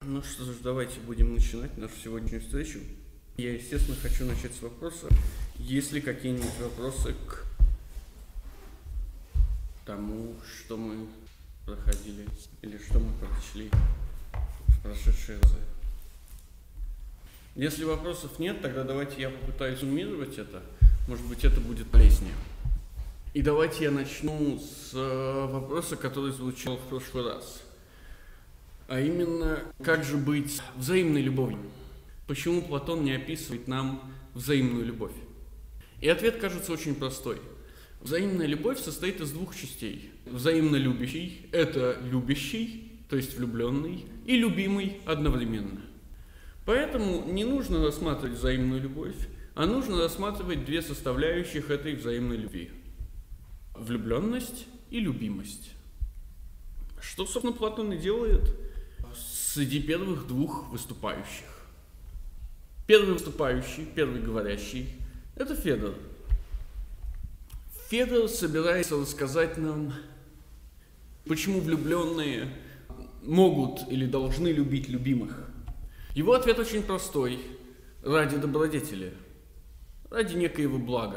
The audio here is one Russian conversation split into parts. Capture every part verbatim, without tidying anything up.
Ну что ж, давайте будем начинать нашу сегодняшнюю встречу. Я, естественно, хочу начать с вопроса, есть ли какие-нибудь вопросы к тому, что мы проходили, или что мы прочли в прошедшие разы. Если вопросов нет, тогда давайте я попытаюсь суммировать это, может быть, это будет полезнее. И давайте я начну с вопроса, который звучал в прошлый раз. А именно, как же быть взаимной любовью? Почему Платон не описывает нам взаимную любовь? И ответ кажется очень простой. Взаимная любовь состоит из двух частей. Взаимно любящий – это любящий, то есть влюбленный, и любимый одновременно. Поэтому не нужно рассматривать взаимную любовь, а нужно рассматривать две составляющих этой взаимной любви – влюбленность и любимость. Что, собственно, Платон и делает среди первых двух выступающих. Первый выступающий, первый говорящий – это Федор. Федор собирается рассказать нам, почему влюбленные могут или должны любить любимых. Его ответ очень простой – ради добродетели, ради некоего блага.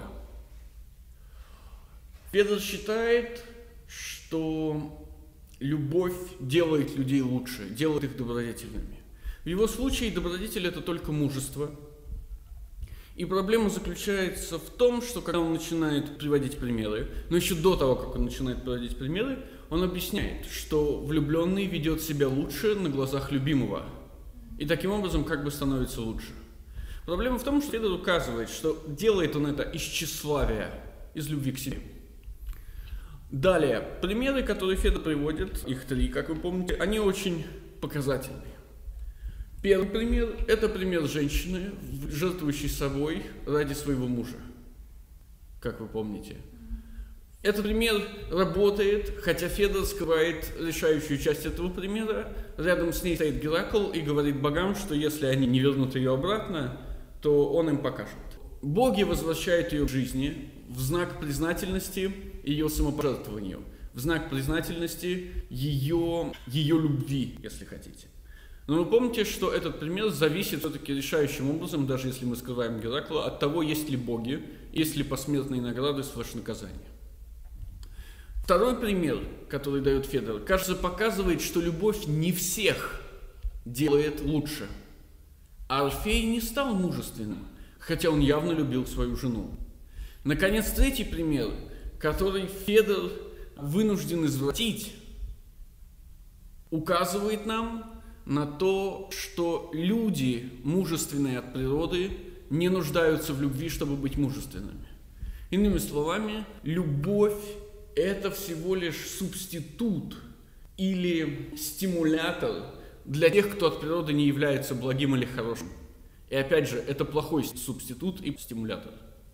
Федор считает, что любовь делает людей лучше, делает их добродетельными. В его случае добродетель – это только мужество. И проблема заключается в том, что когда он начинает приводить примеры, но еще до того, как он начинает приводить примеры, он объясняет, что влюбленный ведет себя лучше на глазах любимого. И таким образом как бы становится лучше. Проблема в том, что Федор указывает, что делает он это из тщеславия, из любви к себе. Далее, примеры, которые Федор приводит, их три, как вы помните, они очень показательные. Первый пример – это пример женщины, жертвующей собой ради своего мужа, как вы помните. Этот пример работает, хотя Федор скрывает решающую часть этого примера. Рядом с ней стоит Геракл и говорит богам, что если они не вернут ее обратно, то он им покажет. Боги возвращают ее к жизни в знак признательности ее самопожертвованию, в знак признательности ее, ее любви, если хотите. Но вы помните, что этот пример зависит все-таки решающим образом, даже если мы скрываем Геракла, от того, есть ли боги, есть ли посмертные награды слэш наказания. Второй пример, который дает Федор, кажется, показывает, что любовь не всех делает лучше. А Орфей не стал мужественным, хотя он явно любил свою жену. Наконец, третий пример, который Федор вынужден извратить, указывает нам на то, что люди, мужественные от природы, не нуждаются в любви, чтобы быть мужественными. Иными словами, любовь – это всего лишь субститут или стимулятор для тех, кто от природы не является благим или хорошим. И опять же, это плохой субститут и стимулятор.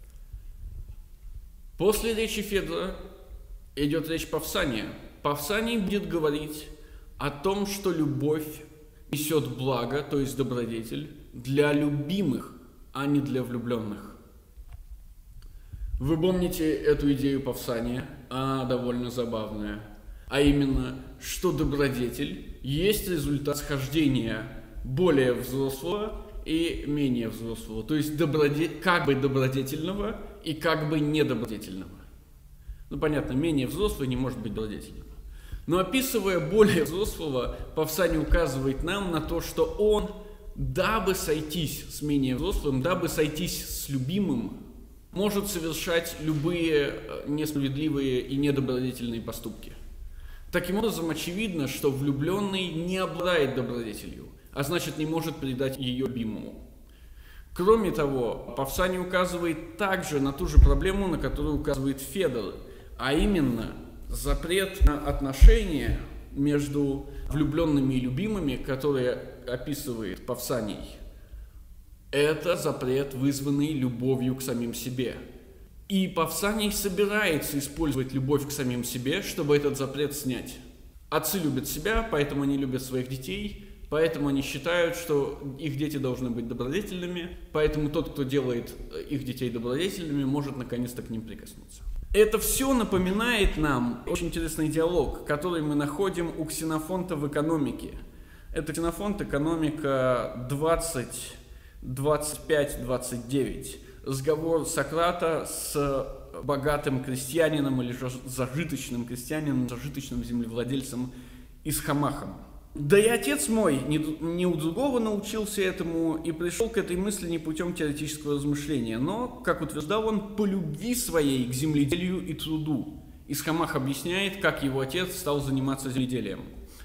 После речи Федора идет речь Павсания. Павсаний будет говорить о том, что любовь несет благо, то есть добродетель, для любимых, а не для влюбленных. Вы помните эту идею Павсания? Она довольно забавная. А именно, что добродетель есть результат схождения более взрослого и менее взрослого, то есть добродетель, как бы добродетельного и как бы недобродетельного. Ну, понятно, менее взрослый не может быть добродетельным. Но описывая более взрослого, Павсаний указывает нам на то, что он, дабы сойтись с менее взрослым, дабы сойтись с любимым, может совершать любые несправедливые и недобродетельные поступки. Таким образом, очевидно, что влюбленный не обладает добродетелью, а значит не может передать ее любимому. Кроме того, Павсаний указывает также на ту же проблему, на которую указывает Федор, а именно запрет на отношения между влюбленными и любимыми, которые описывает Павсаний. Это запрет, вызванный любовью к самим себе. И Павсаний собирается использовать любовь к самим себе, чтобы этот запрет снять. Отцы любят себя, поэтому они любят своих детей, поэтому они считают, что их дети должны быть добродетельными, поэтому тот, кто делает их детей добродетельными, может наконец-то к ним прикоснуться. Это все напоминает нам очень интересный диалог, который мы находим у Ксенофонта в «Экономике». Это Ксенофонт, экономика двадцать, двадцать пять, двадцать девять. Разговор Сократа с богатым крестьянином или зажиточным крестьянином, зажиточным землевладельцем Исхомахом. Да и отец мой не, не у другого научился этому и пришел к этой мысли не путем теоретического размышления, но, как утверждал он, по любви своей к земледелию и труду. Исхомах объясняет, как его отец стал заниматься земледелием.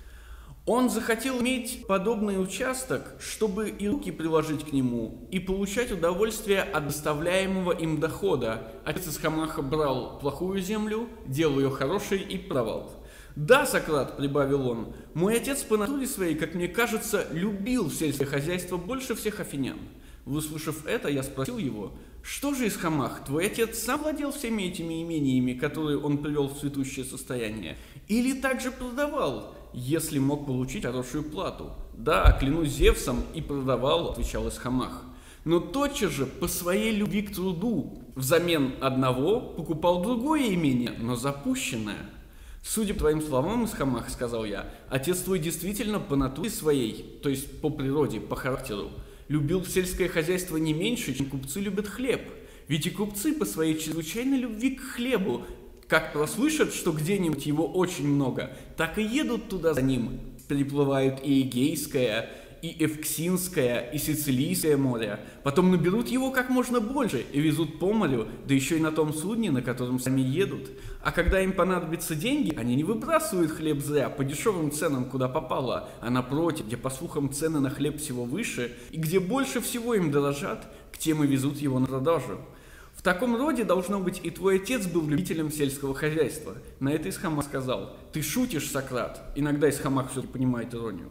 Он захотел иметь подобный участок, чтобы и руки приложить к нему, и получать удовольствие от доставляемого им дохода. Отец Исхомаха брал плохую землю, делал ее хорошей и продавал. «Да, Сократ, — прибавил он, — мой отец по натуре своей, как мне кажется, любил сельское хозяйство больше всех афинян». Выслушав это, я спросил его: «Что же, Исхомах, твой отец сам владел всеми этими имениями, которые он привел в цветущее состояние, или также продавал, если мог получить хорошую плату?» «Да, клянусь Зевсом, и продавал, — отвечал Исхомах, — но тотчас же по своей любви к труду взамен одного покупал другое имение, но запущенное». «Судя по твоим словам, Исхомах, — сказал я, — отец твой действительно по натуре своей, то есть по природе, по характеру, любил сельское хозяйство не меньше, чем купцы любят хлеб. Ведь и купцы по своей чрезвычайной любви к хлебу, как прослышат, что где-нибудь его очень много, так и едут туда за ним. Переплывают и Эгейское, и Эвксинское, и Сицилийское море. Потом наберут его как можно больше и везут по морю, да еще и на том судне, на котором сами едут. А когда им понадобятся деньги, они не выбрасывают хлеб зря по дешевым ценам, куда попало, а напротив, где, по слухам, цены на хлеб всего выше, и где больше всего им дорожат, к тем и везут его на продажу. В таком роде, должно быть, и твой отец был любителем сельского хозяйства». На это Исхомах сказал: «Ты шутишь, Сократ». Иногда Исхомах все-таки понимает иронию.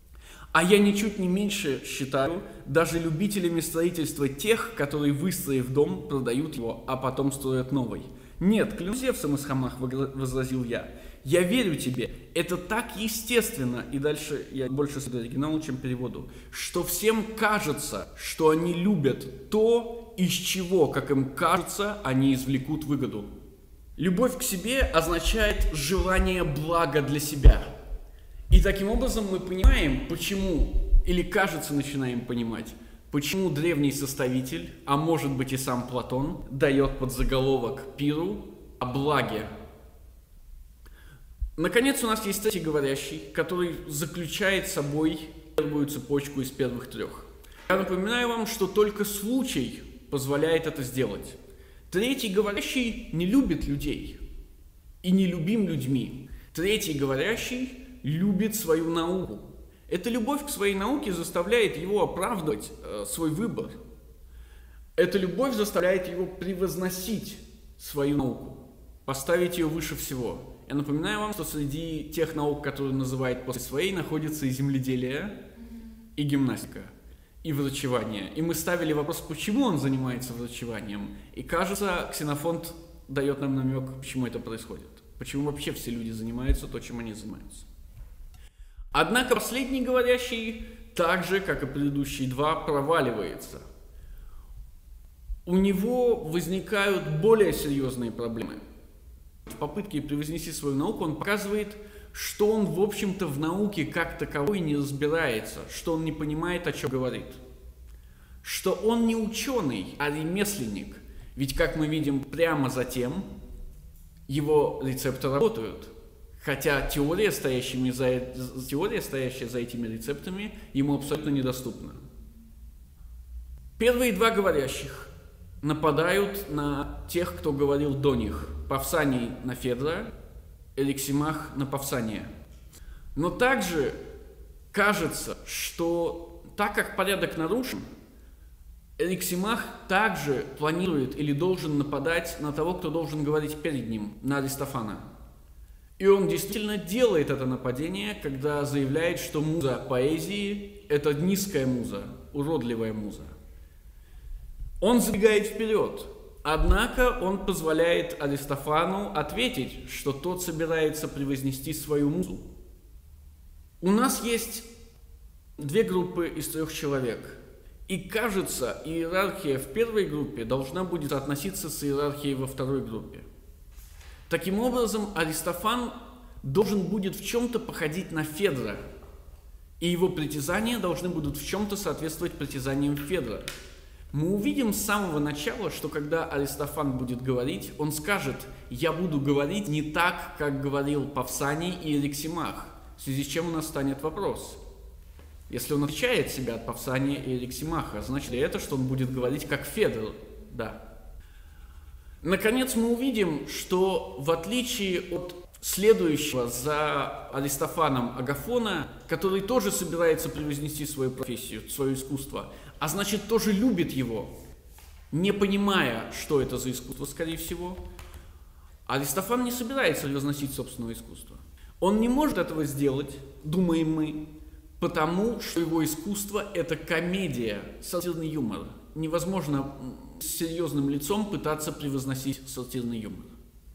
«А я ничуть не меньше считаю даже любителями строительства тех, которые, выстроив дом, продают его, а потом строят новый». «Нет, клянусь Зевсом, Исхомах, — возразил я, — я верю тебе, это так естественно», и дальше я больше следую оригиналу, чем переводу, «что всем кажется, что они любят то, из чего, как им кажется, они извлекут выгоду». Любовь к себе означает желание блага для себя. И таким образом мы понимаем, почему, или кажется, начинаем понимать, почему древний составитель, а может быть и сам Платон, дает подзаголовок пиру о благе. Наконец, у нас есть третий говорящий, который заключает собой первую цепочку из первых трех. Я напоминаю вам, что только случай позволяет это сделать. Третий говорящий не любит людей и не любим людьми. Третий говорящий любит свою науку. Эта любовь к своей науке заставляет его оправдывать э, свой выбор. Эта любовь заставляет его превозносить свою науку, поставить ее выше всего. Я напоминаю вам, что среди тех наук, которые он называет после своей, находится и земледелие, и гимнастика, и врачевание. И мы ставили вопрос, почему он занимается врачеванием. И кажется, Ксенофонт дает нам намек, почему это происходит. Почему вообще все люди занимаются то, чем они занимаются. Однако последний говорящий, так же, как и предыдущие два, проваливается. У него возникают более серьезные проблемы. В попытке превознести свою науку он показывает, что он, в общем-то, в науке как таковой не разбирается, что он не понимает, о чем говорит. Что он не ученый, а ремесленник. Ведь, как мы видим, прямо затем его рецепты работают. Хотя теория, стоящими за, теория, стоящая за этими рецептами, ему абсолютно недоступна. Первые два говорящих нападают на тех, кто говорил до них. Павсаний на Федра, Эриксимах на Павсания. Но также кажется, что так как порядок нарушен, Эриксимах также планирует или должен нападать на того, кто должен говорить перед ним, на Аристофана. И он действительно делает это нападение, когда заявляет, что муза поэзии – это низкая муза, уродливая муза. Он забегает вперед, однако он позволяет Аристофану ответить, что тот собирается превознести свою музу. У нас есть две группы из трех человек. И кажется, иерархия в первой группе должна будет относиться с иерархией во второй группе. Таким образом, Аристофан должен будет в чем-то походить на Федра. И его притязания должны будут в чем-то соответствовать притязаниям Федора. Мы увидим с самого начала, что когда Аристофан будет говорить, он скажет: «Я буду говорить не так, как говорил Павсаний и Эриксимах», в связи с чем у нас станет вопрос. Если он отличает себя от Павсания и Эриксимаха, значит ли это, что он будет говорить как Федор? Да. Наконец мы увидим, что в отличие от следующего за Аристофаном Агафона, который тоже собирается превознести свою профессию, свое искусство, а значит тоже любит его, не понимая, что это за искусство, скорее всего, Аристофан не собирается превозносить собственное искусство. Он не может этого сделать, думаем мы, потому что его искусство – это комедия, сатирный юмор. Невозможно с серьезным лицом пытаться превозносить сатирный юмор.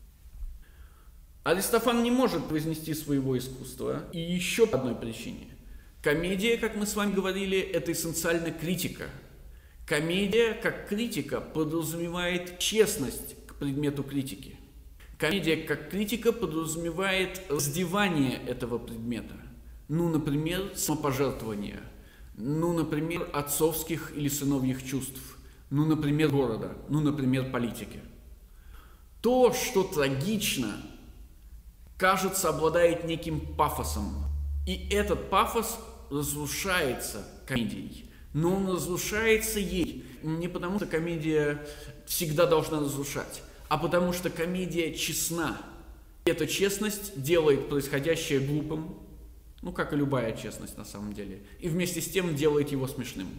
Аристофан не может вознести своего искусства и еще по одной причине. Комедия, как мы с вами говорили, это эссенциально критика. Комедия, как критика, подразумевает честность к предмету критики. Комедия, как критика, подразумевает раздевание этого предмета. Ну, например, самопожертвование. Ну, например, отцовских или сыновьих чувств. Ну, например, города. Ну, например, политики. То, что трагично, кажется, обладает неким пафосом. И этот пафос разрушается комедией. Но он разрушается ей не потому, что комедия всегда должна разрушать, а потому что комедия честна. И эта честность делает происходящее глупым, ну, как и любая честность на самом деле, и вместе с тем делает его смешным.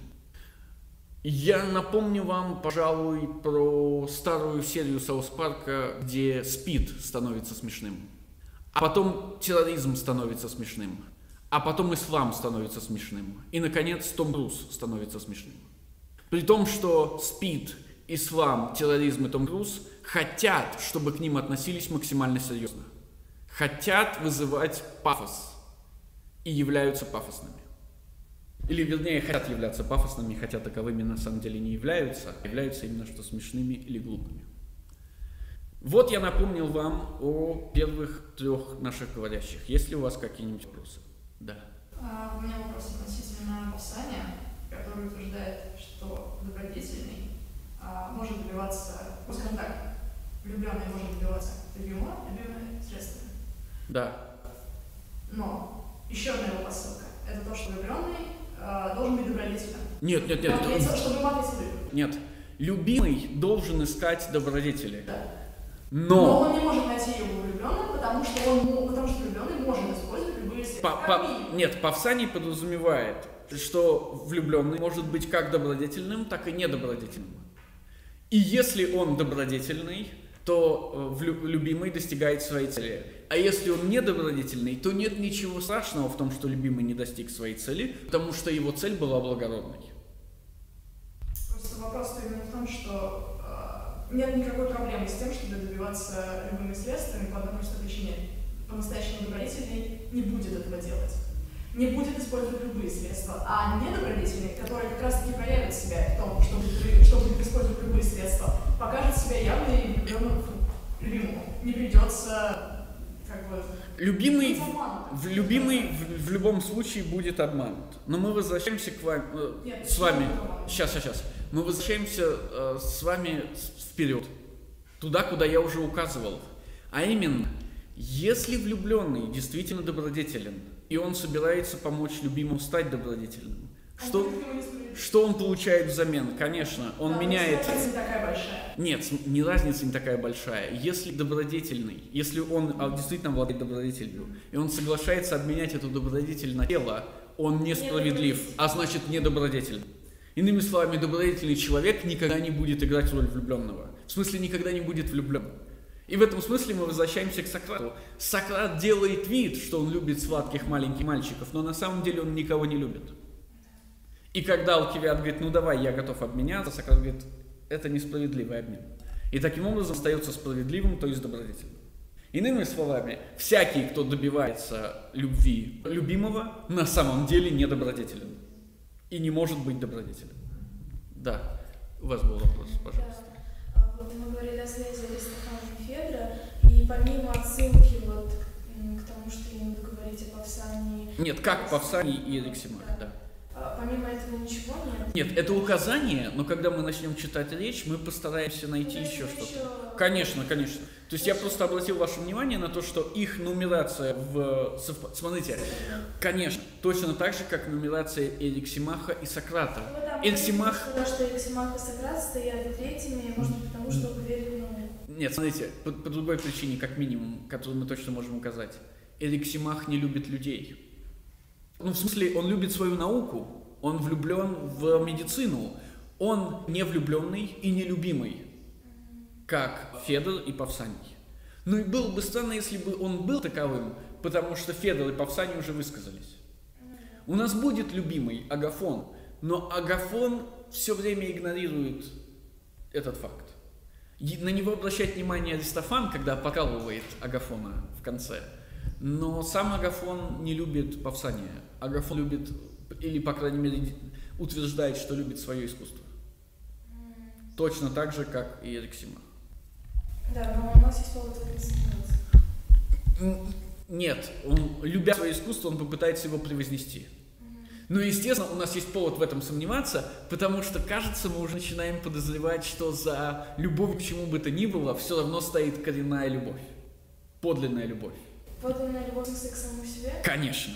Я напомню вам, пожалуй, про старую серию Саус Парка, где Спид становится смешным. А потом терроризм становится смешным. А потом ислам становится смешным. И, наконец, Том Круз становится смешным. При том, что Спид, ислам, терроризм и Том Круз хотят, чтобы к ним относились максимально серьезно. Хотят вызывать пафос. И являются пафосными. Или, вернее, хотят являться пафосными, хотя таковыми на самом деле не являются, а являются именно что смешными или глупыми. Вот я напомнил вам о первых трех наших говорящих. Есть ли у вас какие-нибудь вопросы? Да. А, у меня вопрос относительно Павсания, который утверждает, что добродетельный а, может добиваться, ну, скажем так, влюбленный может добиваться любимого, любимое средствами. Да. Но еще одна его посылка – это то, что влюбленный а, должен быть добродетельным. Нет, нет, нет. Ответил, чтобы ему ответили. Нет. Любимый должен искать добродетели. Да. Но... Но он не может найти его влюбленным, потому что, он, потому что влюбленный может использовать любые средства. По, по, нет, Павсаний подразумевает, что влюбленный может быть как добродетельным, так и недобродетельным. И если он добродетельный, то влю, любимый достигает своей цели. А если он недобродетельный, то нет ничего страшного в том, что любимый не достиг своей цели, потому что его цель была благородной. Просто вопрос именно в том, что нет никакой проблемы с тем, чтобы добиваться любыми средствами по одной простой причине. По-настоящему добродетельный не будет этого делать. Не будет использовать любые средства. А недобродетельный, который как раз таки проявит себя в том, что будет, что будет использовать любые средства, покажет себя явно и влюбленному любимому. Не придется как бы... Любимый, в, любимый в, в любом случае будет обманут. Но мы возвращаемся к вам, э, Нет, с вами. Сейчас, сейчас, сейчас. Мы возвращаемся э, с вами вперед, туда, куда я уже указывал. А именно, если влюбленный действительно добродетелен, и он собирается помочь любимому стать добродетельным, что, что он получает взамен? Конечно, он да, меняет... Разница не такая большая. Нет, не разница не такая большая. Если добродетельный, если он действительно обладает добродетелью, и он соглашается обменять эту добродетель на тело, он несправедлив, а значит недобродетельный. Иными словами, добродетельный человек никогда не будет играть роль влюбленного. В смысле, никогда не будет влюблен. И в этом смысле мы возвращаемся к Сократу. Сократ делает вид, что он любит сладких маленьких мальчиков, но на самом деле он никого не любит. И когда Алкивиад говорит, ну давай, я готов обменяться, Сократ говорит, это несправедливый обмен. И таким образом остается справедливым, то есть добродетельным. Иными словами, всякий, кто добивается любви любимого, на самом деле недобродетелен. И не может быть добродетелем. Да, у вас был вопрос, пожалуйста. Да. Вот мы говорили о связи Аристофана и Федора, и помимо отсылки вот к тому, потому что я не буду говорить о Павсании. Нет, как Павсаний и Эриксимах, да. да. А, помимо этого ничего нет? Нет, это указание, но когда мы начнем читать речь, мы постараемся найти ну, еще что-то. Еще... Конечно, конечно. То есть я просто обратил ваше внимание на то, что их нумерация в... Смотрите, конечно, точно так же, как нумерация Эриксимаха и Сократа. Ну, да, Эриксимах... Потому что Эриксимах и Сократ стоят третьими, может быть, потому что поверили в науку. Нет, смотрите, по, по другой причине, как минимум, которую мы точно можем указать. Эриксимах не любит людей. Ну, в смысле, он любит свою науку, он влюблен в медицину, он не влюбленный и нелюбимый, как Федор и Павсаний. Ну и было бы странно, если бы он был таковым, потому что Федор и Павсаний уже высказались. У нас будет любимый Агафон, но Агафон все время игнорирует этот факт. На него обращает внимание Аристофан, когда покалывает Агафона в конце. Но сам Агафон не любит Павсания. Агафон любит, или, по крайней мере, утверждает, что любит свое искусство. Точно так же, как и Эриксимах. Да, но у нас есть повод в этом сомневаться. Нет, он, любя свое искусство, он попытается его превознести. Но, естественно, у нас есть повод в этом сомневаться, потому что, кажется, мы уже начинаем подозревать, что за любовью к чему бы то ни было все равно стоит коренная любовь, подлинная любовь. Подлинная любовь к самому себе? Конечно.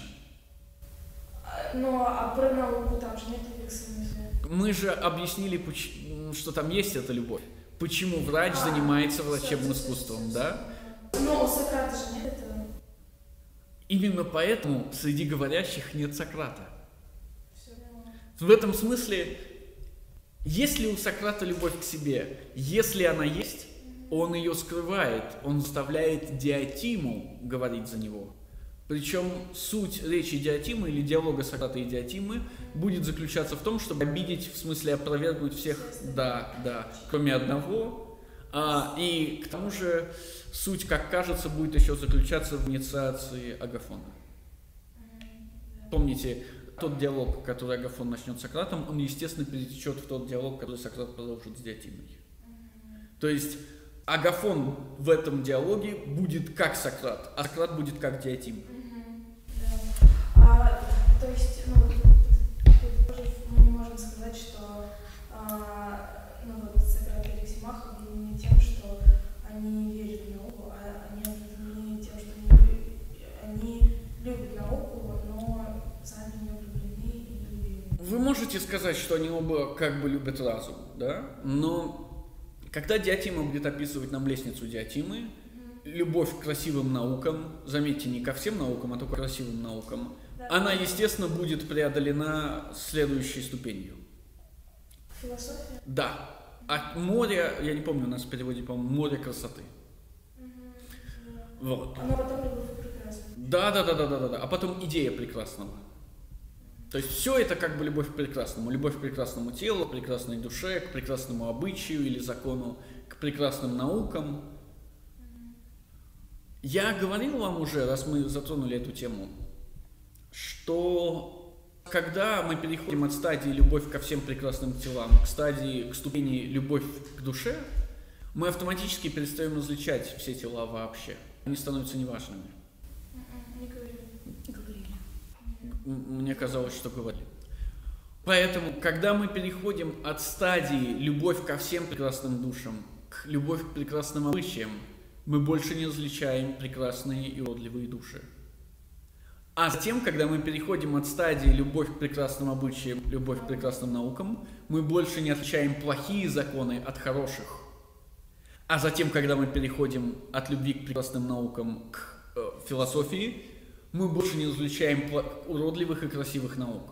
Но а про науку там же нет любви к самому себе. Мы же объяснили, что там есть эта любовь. Почему врач а, занимается врачебным все, искусством, все, все, да? Но у Сократа же нет этого. Именно поэтому среди говорящих нет Сократа. В этом смысле, есть ли у Сократа любовь к себе? Если она есть, он ее скрывает, он заставляет Диотиму говорить за него. Причем суть речи Диотимы или диалога Сократа и Диотимы будет заключаться в том, чтобы обидеть, в смысле опровергнуть всех, да, да, кроме одного. А, и к тому же суть, как кажется, будет еще заключаться в инициации Агафона. Помните, тот диалог, который Агафон начнет с Сократом, он, естественно, перетечет в тот диалог, который Сократ продолжит с Диотимой. То есть Агафон в этом диалоге будет как Сократ, а Сократ будет как Диотима. Да. А, то есть, ну, мы не можем сказать, что а, ну, вот Сократ и Эриксимах объединены тем, что они верят в науку, а они объединены тем, что они, они любят науку, но сами не влюблены и не уверены. Вы можете сказать, что они оба как бы любят разум, да? Но когда Диотима будет описывать нам лестницу Диотимы, mm-hmm. любовь к красивым наукам, заметьте, не ко всем наукам, а только к красивым наукам, да, она, естественно, будет преодолена следующей ступенью. Философия? Да. А море, я не помню, у нас в переводе, по-моему, море красоты. Mm-hmm. Да. Вот. Оно потом любовь к прекрасному. Да, да, да, да, да, да, да. А потом идея прекрасного. То есть все это как бы любовь к прекрасному. Любовь к прекрасному телу, к прекрасной душе, к прекрасному обычаю или закону, к прекрасным наукам. Я говорил вам уже, раз мы затронули эту тему, что когда мы переходим от стадии любовь ко всем прекрасным телам к стадии, к ступени любовь к душе, мы автоматически перестаем различать все тела вообще. Они становятся неважными. Не говорили. Не говорили. Мне казалось, что говорили. Поэтому, когда мы переходим от стадии любовь ко всем прекрасным душам к любовь к прекрасным обычаям, мы больше не различаем прекрасные и уродливые души. А затем, когда мы переходим от стадии любовь к прекрасным обычаям, любовь к прекрасным наукам, мы больше не отличаем плохие законы от хороших. А затем, когда мы переходим от любви к прекрасным наукам к э, философии, мы больше не различаем уродливых и красивых наук.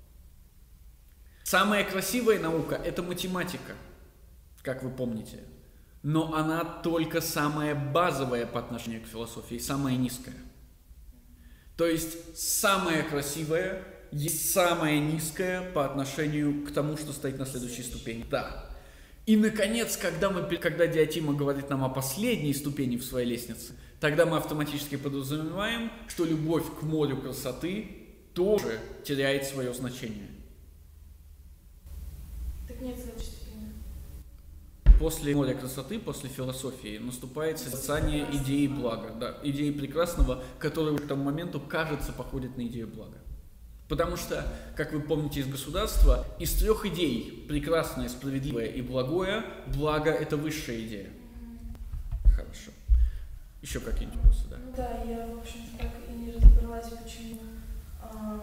Самая красивая наука – это математика, как вы помните. Но она только самая базовая по отношению к философии, самая низкая. То есть самая красивая есть самая низкая по отношению к тому, что стоит на следующей ступени. Да. И, наконец, когда, мы, когда Диотима говорит нам о последней ступени в своей лестнице, тогда мы автоматически подразумеваем, что любовь к морю красоты тоже теряет свое значение. Так нет следующей ступени. после моря красоты, после философии наступает созерцание идеи блага, да, идеи прекрасного, которая к тому моменту, кажется, походит на идею блага. Потому что, как вы помните из государства, из трех идей прекрасное, справедливое и благое, благо – это высшая идея. Хорошо. Еще какие-нибудь вопросы, да? Ну да, я, в общем-то, так и не разобралась, почему. А,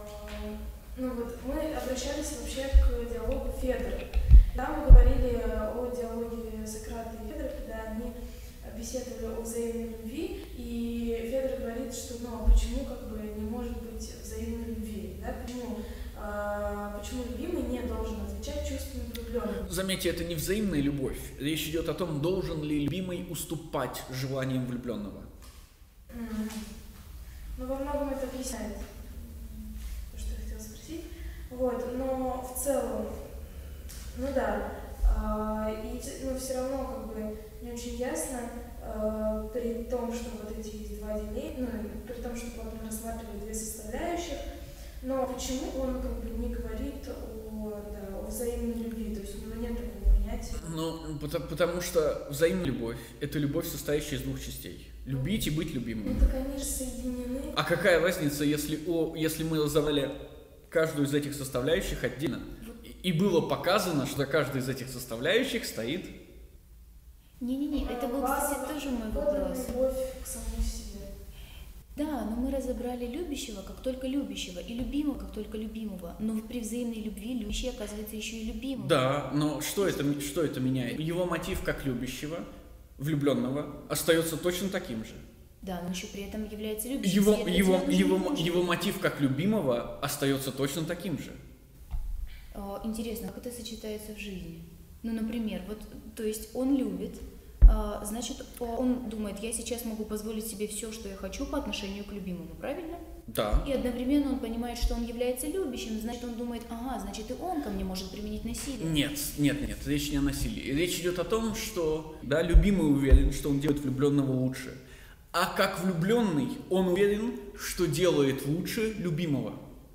ну вот, мы обращались вообще к диалогу Федора. Там мы говорили о диалоге Сократа и Федора, когда они беседовали о взаимной любви, и Федор говорит, что ну а почему как бы не может быть взаимной любви, да? Почему, а, почему любимый не должен отвечать чувствами влюбленным? Заметьте, это не взаимная любовь. Речь идет о том, должен ли любимый уступать желаниям влюбленного. Mm. Ну, во многом это объясняет то, что я хотела спросить. Вот, но в целом, ну да, э, и ну, все равно как бы не очень ясно, э, при том, что вот эти есть два деления, ну, при том, что вот мы рассматривали две составляющих, но почему он как бы не говорит о, да, о взаимной любви, то есть у него нет такого понятия? Ну, потому, потому что взаимная любовь – это любовь, состоящая из двух частей. Любить и быть любимым. Ну так они же соединены. А какая разница, если, о, если мы разобрали каждую из этих составляющих отдельно, и было показано, что каждая из этих составляющих стоит... Не-не-не, это был, кстати, тоже мой вопрос. Любовь к самому себе. Да, но мы разобрали любящего как только любящего, и любимого как только любимого. Но при взаимной любви любящий оказывается еще и любимым. Да, но что это, что это меняет? Его мотив как любящего, влюбленного, остается точно таким же. Да, но еще при этом является любящим. Его, его, его, его мотив как любимого остается точно таким же. Интересно, как это сочетается в жизни? Ну, например, вот, то есть он любит, значит, он думает, я сейчас могу позволить себе все, что я хочу по отношению к любимому, правильно? Да. И одновременно он понимает, что он является любящим, значит, он думает, ага, значит, и он ко мне может применить насилие. Нет, нет, нет, речь не о насилии. Речь идет о том, что, да, любимый уверен, что он делает влюбленного лучше. А как влюбленный, он уверен, что делает лучше любимого.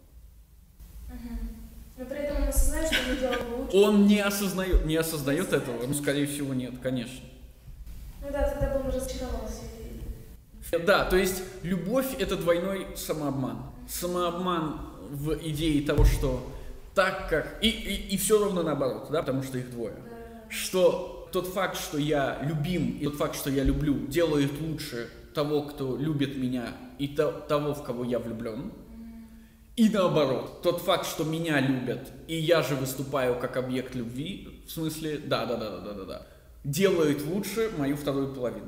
Угу. Но при этом он осознает, что он делает лучше. Он не осознает, не осознает этого, ну, скорее всего, нет, конечно. Ну да, тогда бы он разочаровался. Да, то есть любовь – это двойной самообман. Самообман в идее того, что так как… И, и, и все равно наоборот, да, потому что их двое. Да. Что тот факт, что я любим, и тот факт, что я люблю, делает лучше того, кто любит меня, и то, того, в кого я влюблен. И наоборот, тот факт, что меня любят, и я же выступаю как объект любви, в смысле, да-да-да-да-да-да, делает лучше мою вторую половину.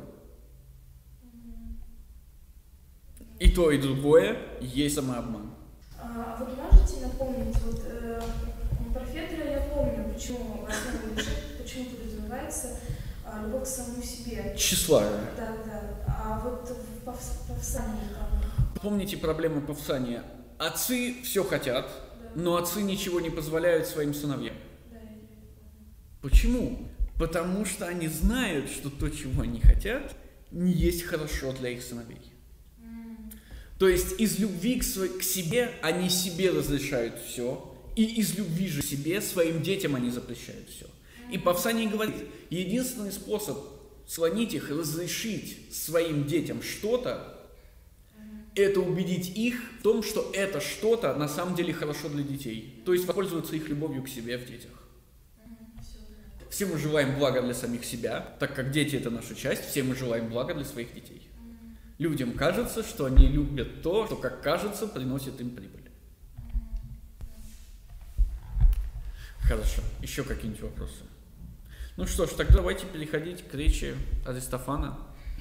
И то, и другое есть самообман. А вы можете напомнить, вот э, про Федора я помню, почему в основе души, почему подразумевается а, любовь к самому себе. Тщеславие. Да, да. А вот в Павсании там. Помните проблему Павсания? Отцы все хотят, да, но отцы ничего не позволяют своим сыновьям. Да, я помню. Почему? Потому что они знают, что то, чего они хотят, не есть хорошо для их сыновей. То есть из любви к, св- к себе они себе разрешают все, и из любви же к себе своим детям они запрещают все. И Павсаний говорит, единственный способ склонить их, разрешить своим детям что-то, это убедить их в том, что это что-то на самом деле хорошо для детей. То есть воспользоваться их любовью к себе в детях. Все мы желаем блага для самих себя, так как дети – это наша часть, все мы желаем блага для своих детей. Людям кажется, что они любят то, что, как кажется, приносит им прибыль. Хорошо. Еще какие-нибудь вопросы? Ну что ж, тогда давайте переходить к речи Аристофана.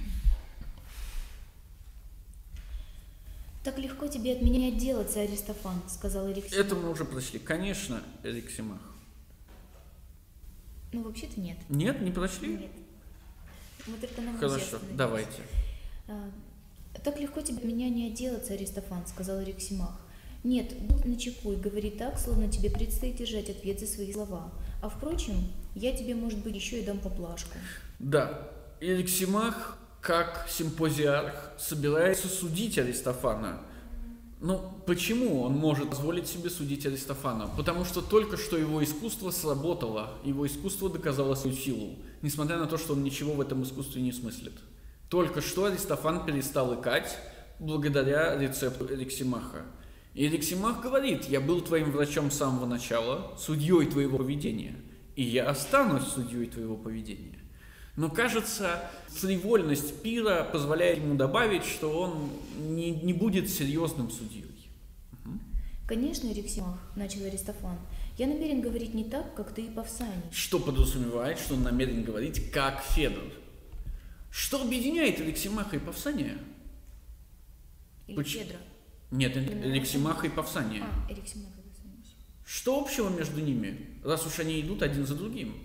«Так легко тебе от меня не отделаться, Аристофан», — сказал Эриксимах. Это мы уже прочли. Конечно, Эриксимах. Ну, вообще-то нет. Нет, не прочли? Нет. Мы только на Хорошо, давайте. «Так легко тебе от меня не отделаться, Аристофан», — сказал Эриксимах. «Нет, будь начеку и говори так, словно тебе предстоит держать ответ за свои слова. А впрочем, я тебе, может быть, еще и дам поблажку». Да, Эриксимах, как симпозиарх, собирается судить Аристофана. Ну, почему он может позволить себе судить Аристофана? Потому что только что его искусство сработало, его искусство доказало свою силу, несмотря на то, что он ничего в этом искусстве не смыслит. Только что Аристофан перестал икать благодаря рецепту Эриксимаха. И Эриксимах говорит: я был твоим врачом с самого начала, судьей твоего поведения, и я останусь судьей твоего поведения. Но, кажется, фривольность пира позволяет ему добавить, что он не, не будет серьезным судьей. Угу. Конечно, Эриксимах, начал Аристофан, я намерен говорить не так, как ты и Павсаний. Что подразумевает, что он намерен говорить как Федор? Что объединяет Эриксимаха и Павсания? Или Поч... Федра? Нет, Эриксимаха и Павсания. А, Эриксимаха и Павсания. Что общего между ними, раз уж они идут один за другим?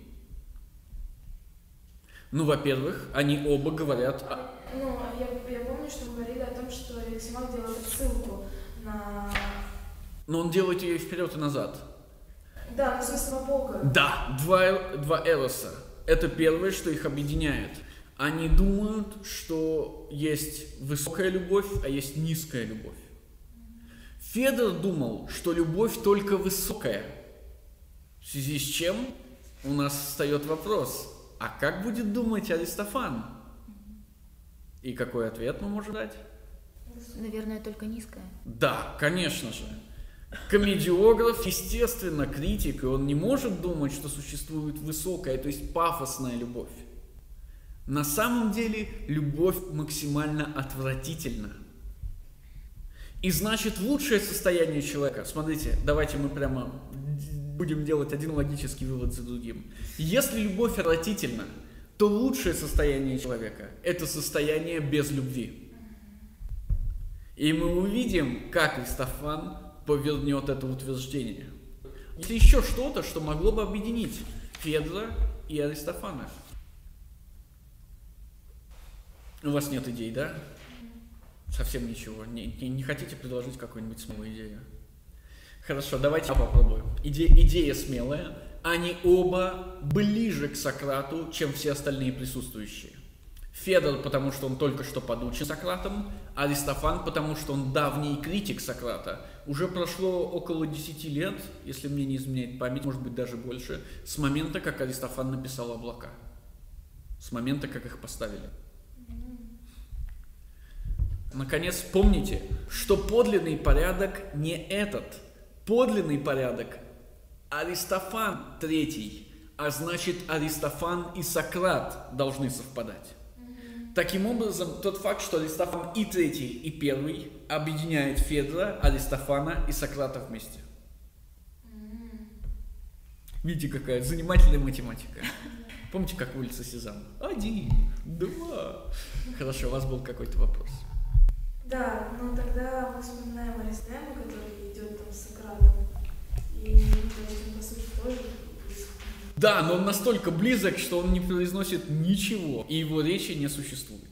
Ну, во-первых, они оба говорят... О... Ну, я, я помню, что вы говорили о том, что Эриксимах делает отсылку на... Но он делает ее и вперед, и назад. Да, на смысле Бога. Да, два, два эроса. Это первое, что их объединяет. Они думают, что есть высокая любовь, а есть низкая любовь. Федор думал, что любовь только высокая. В связи с чем у нас встает вопрос: а как будет думать Аристофан? И какой ответ мы можем дать? Наверное, только низкая. Да, конечно же. Комедиограф, естественно, критик, и он не может думать, что существует высокая, то есть пафосная любовь. На самом деле, любовь максимально отвратительна. И значит, лучшее состояние человека... Смотрите, давайте мы прямо будем делать один логический вывод за другим. Если любовь отвратительна, то лучшее состояние человека – это состояние без любви. И мы увидим, как Аристофан повернет это утверждение. Есть еще что-то, что могло бы объединить Федора и Аристофана. У вас нет идей, да? Совсем ничего. Не, не, не хотите предложить какую-нибудь смелую идею? Хорошо, давайте попробуем. Иде, идея смелая. Они оба ближе к Сократу, чем все остальные присутствующие. Федор, потому что он только что подучен Сократом, а Аристофан, потому что он давний критик Сократа. Уже прошло около десяти лет, если мне не изменяет память, может быть даже больше, с момента, как Аристофан написал облака. С момента, как их поставили. Наконец, помните, что подлинный порядок не этот. Подлинный порядок Аристофан третий, а значит Аристофан и Сократ должны совпадать. Mm-hmm. Таким образом, тот факт, что Аристофан и третий, и первый объединяет Федора, Аристофана и Сократа вместе. Mm-hmm. Видите, какая занимательная математика. Mm-hmm. Помните, как улица Сезам? Один, два. Хорошо, у вас был какой-то вопрос. Да, но тогда мы вспоминаем Аристему, который идет там с Сократом. И, то есть, он, по сути, тоже близок. Да, но он настолько близок, что он не произносит ничего, и его речи не существует.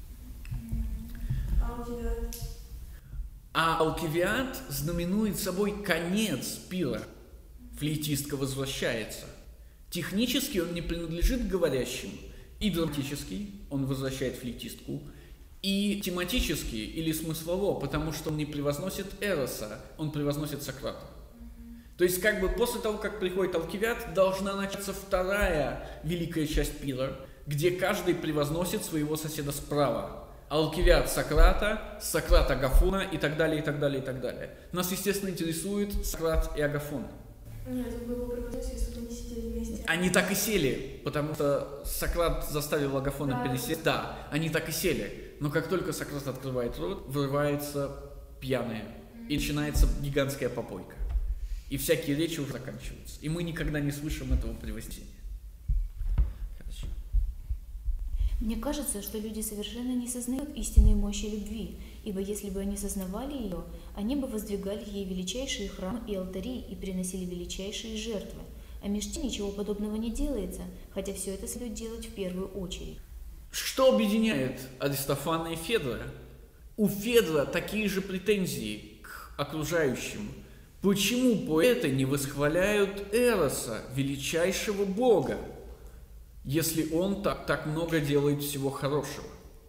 Алкивиад. А Алкивиад знаменует собой конец пира. Флейтистка возвращается. Технически он не принадлежит говорящим, и драматически он возвращает флейтистку, и тематически или смыслово, потому что он не превозносит Эроса, он превозносит Сократа. Mm-hmm. То есть, как бы после того, как приходит Алкивиад, должна начаться вторая великая часть пира, где каждый превозносит своего соседа справа. Алкивиад Сократа, Сократ Агафона и так далее, и так далее, и так далее. Нас, естественно, интересует Сократ и Агафон. Нет, он бы его превозносил, если бы они сидели вместе. Они так и сели, потому что Сократ заставил Агафона да. пересесть. Да, они так и сели. Но как только Сократ открывает рот, вырывается пьяная. Mm-hmm. И начинается гигантская попойка. И всякие речи уже заканчиваются. И мы никогда не слышим этого превознесения. Хорошо. Мне кажется, что люди совершенно не сознают истинной мощи любви, ибо если бы они сознавали ее, они бы воздвигали ей величайшие храмы и алтари и приносили величайшие жертвы. А меж тем ничего подобного не делается, хотя все это следует делать в первую очередь. Что объединяет Аристофана и Федора? У Федора такие же претензии к окружающим. Почему поэты не восхваляют Эроса, величайшего бога, если он так, так много делает всего хорошего?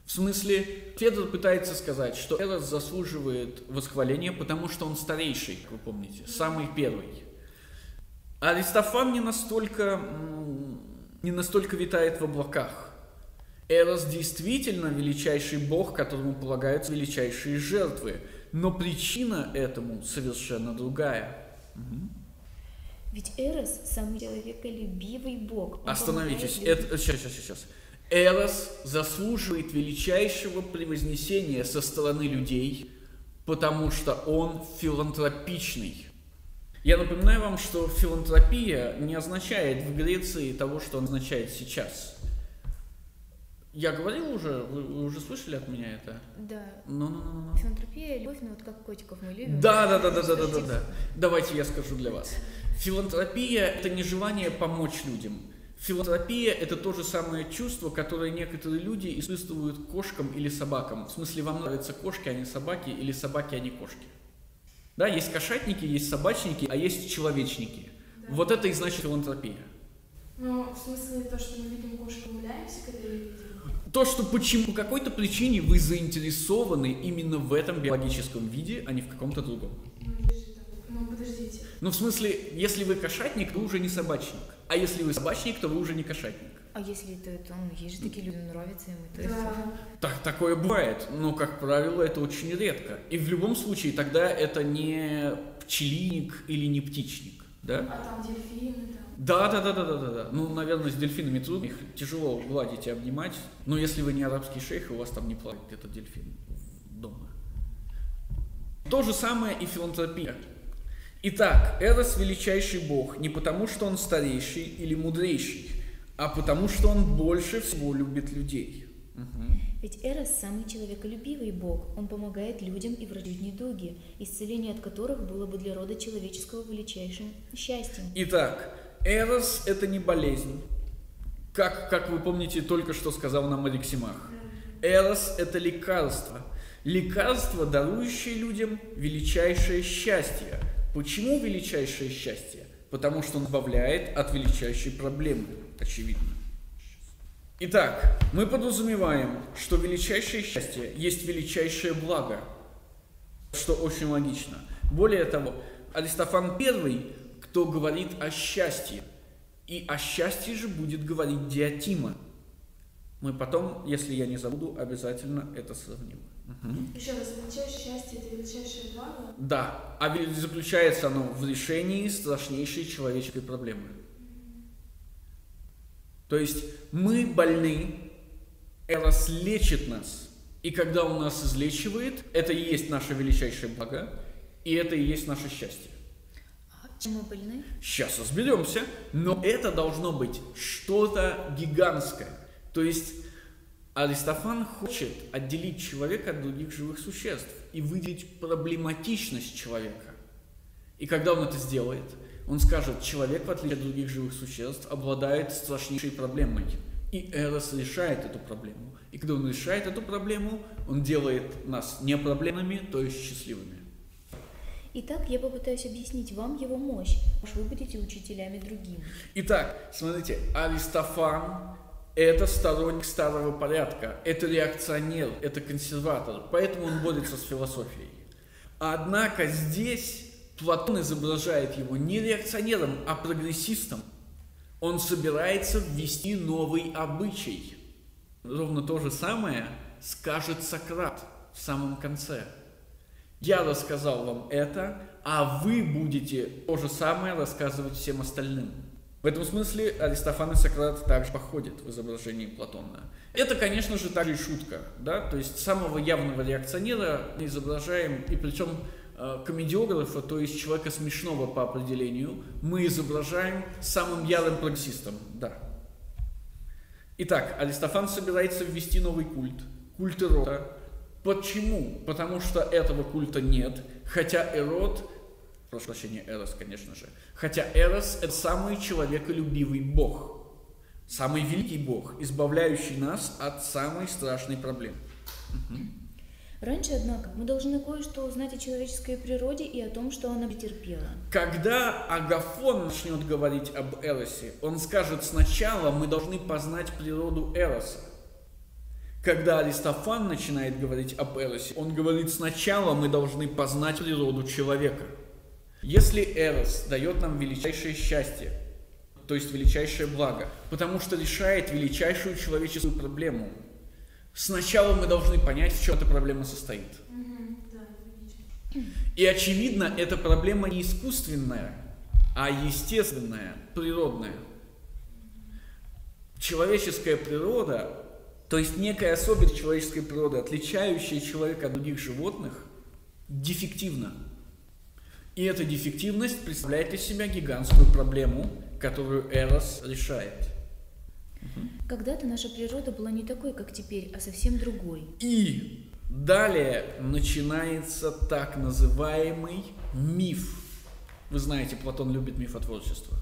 В смысле, Федор пытается сказать, что Эрос заслуживает восхваления, потому что он старейший, как вы помните, самый первый. Аристофан не настолько, не настолько витает в облаках. Эрос действительно величайший бог, которому полагаются величайшие жертвы, но причина этому совершенно другая. Угу. Ведь Эрос – самый человеколюбивый бог. Он Остановитесь, помогает это, сейчас, сейчас, сейчас. Эрос заслуживает величайшего превознесения со стороны людей, потому что он филантропичный. Я напоминаю вам, что филантропия не означает в Греции того, что он означает сейчас. Я говорил уже, вы, вы уже слышали от меня это? Да. Ну, ну, ну, ну. Филантропия, любовь, ну вот как котиков мы любим. Да, да, да, да, да, да, да, да. Давайте я скажу для вас. Филантропия – это не желание помочь людям. Филантропия – это то же самое чувство, которое некоторые люди испытывают к кошкам или собакам. В смысле, вам нравятся кошки, а не собаки, или собаки, а не кошки. Да, есть кошатники, есть собачники, а есть человечники. Да. Вот это и значит филантропия. Ну, в смысле, то, что мы видим кошку, гуляемся, когда ее видим? То, что почему, по какой-то причине вы заинтересованы именно в этом биологическом виде, а не в каком-то другом. Ну, подождите. Ну, в смысле, если вы кошатник, то вы уже не собачник. А если вы собачник, то вы уже не кошатник. А если это, то ну, есть же такие люди, нравится им это. Да. Так, такое бывает, но, как правило, это очень редко. И в любом случае, тогда это не пчелиник или не птичник, да? А там дельфины, там. Да, да, да, да, да, да, да. Ну, наверное, с дельфинами трудно, их тяжело гладить и обнимать. Но если вы не арабский шейх, у вас там не плавает этот дельфин дома. То же самое и филантропия. Итак, Эрос величайший бог не потому, что он старейший или мудрейший, а потому, что он больше всего любит людей. Угу. Ведь Эрос самый человеколюбивый бог. Он помогает людям и врачует недуги, исцеление от которых было бы для рода человеческого величайшим счастьем. Итак, Эрос – это не болезнь, как, как вы помните, только что сказал нам Алексимах. Эрос – это лекарство. Лекарство, дарующее людям величайшее счастье. Почему величайшее счастье? Потому что он избавляет от величайшей проблемы, очевидно. Итак, мы подразумеваем, что величайшее счастье есть величайшее благо, что очень логично. Более того, Аристофан первый, кто говорит о счастье, и о счастье же будет говорить Диотима. Мы потом, если я не забуду, обязательно это сравним. Угу. Еще раз, величайшее счастье – это величайшее благо? Да, а заключается оно в решении страшнейшей человеческой проблемы. То есть мы больны, Эрос лечит нас, и когда он нас излечивает, это и есть наше величайшее благо, и это и есть наше счастье. А чем мы больны? Сейчас разберемся, но это должно быть что-то гигантское. То есть Аристофан хочет отделить человека от других живых существ и выделить проблематичность человека. И когда он это сделает, он скажет, человек, в отличие от других живых существ, обладает страшнейшей проблемой. И Эрос решает эту проблему. И когда он решает эту проблему, он делает нас не проблемными, то есть счастливыми. Итак, я попытаюсь объяснить вам его мощь, уж вы будете учителями другим. Итак, смотрите, Аристофан – это сторонник старого порядка, это реакционер, это консерватор, поэтому он борется с философией. Однако здесь Платон изображает его не реакционером, а прогрессистом. Он собирается ввести новый обычай. Ровно то же самое скажет Сократ в самом конце. Я рассказал вам это, а вы будете то же самое рассказывать всем остальным. В этом смысле Аристофан и Сократ также походят в изображении Платона. Это, конечно же, также и шутка, да? То есть самого явного реакционера мы изображаем, и причем э, комедиографа, то есть человека смешного по определению, мы изображаем самым ярым прогрессистом, да. Итак, Аристофан собирается ввести новый культ, культ Эрота. Почему? Потому что этого культа нет, хотя Эрот, прошу прощения, Эрос, конечно же, хотя Эрос – это самый человеколюбивый бог, самый великий бог, избавляющий нас от самой страшной проблемы. Угу. Раньше, однако, мы должны кое-что узнать о человеческой природе и о том, что она претерпела. Когда Агафон начнет говорить об Эросе, он скажет: сначала мы должны познать природу Эроса. Когда Аристофан начинает говорить об Эросе, он говорит: сначала мы должны познать природу человека. Если Эрос дает нам величайшее счастье, то есть величайшее благо, потому что решает величайшую человеческую проблему, сначала мы должны понять, в чем эта проблема состоит. И очевидно, эта проблема не искусственная, а естественная, природная. Человеческая природа, то есть некая особенность человеческой природы, отличающая человека от других животных, дефективна. И эта дефективность представляет из себя гигантскую проблему, которую Эрос решает. Когда-то наша природа была не такой, как теперь, а совсем другой. И далее начинается так называемый миф. Вы знаете, Платон любит мифотворчество.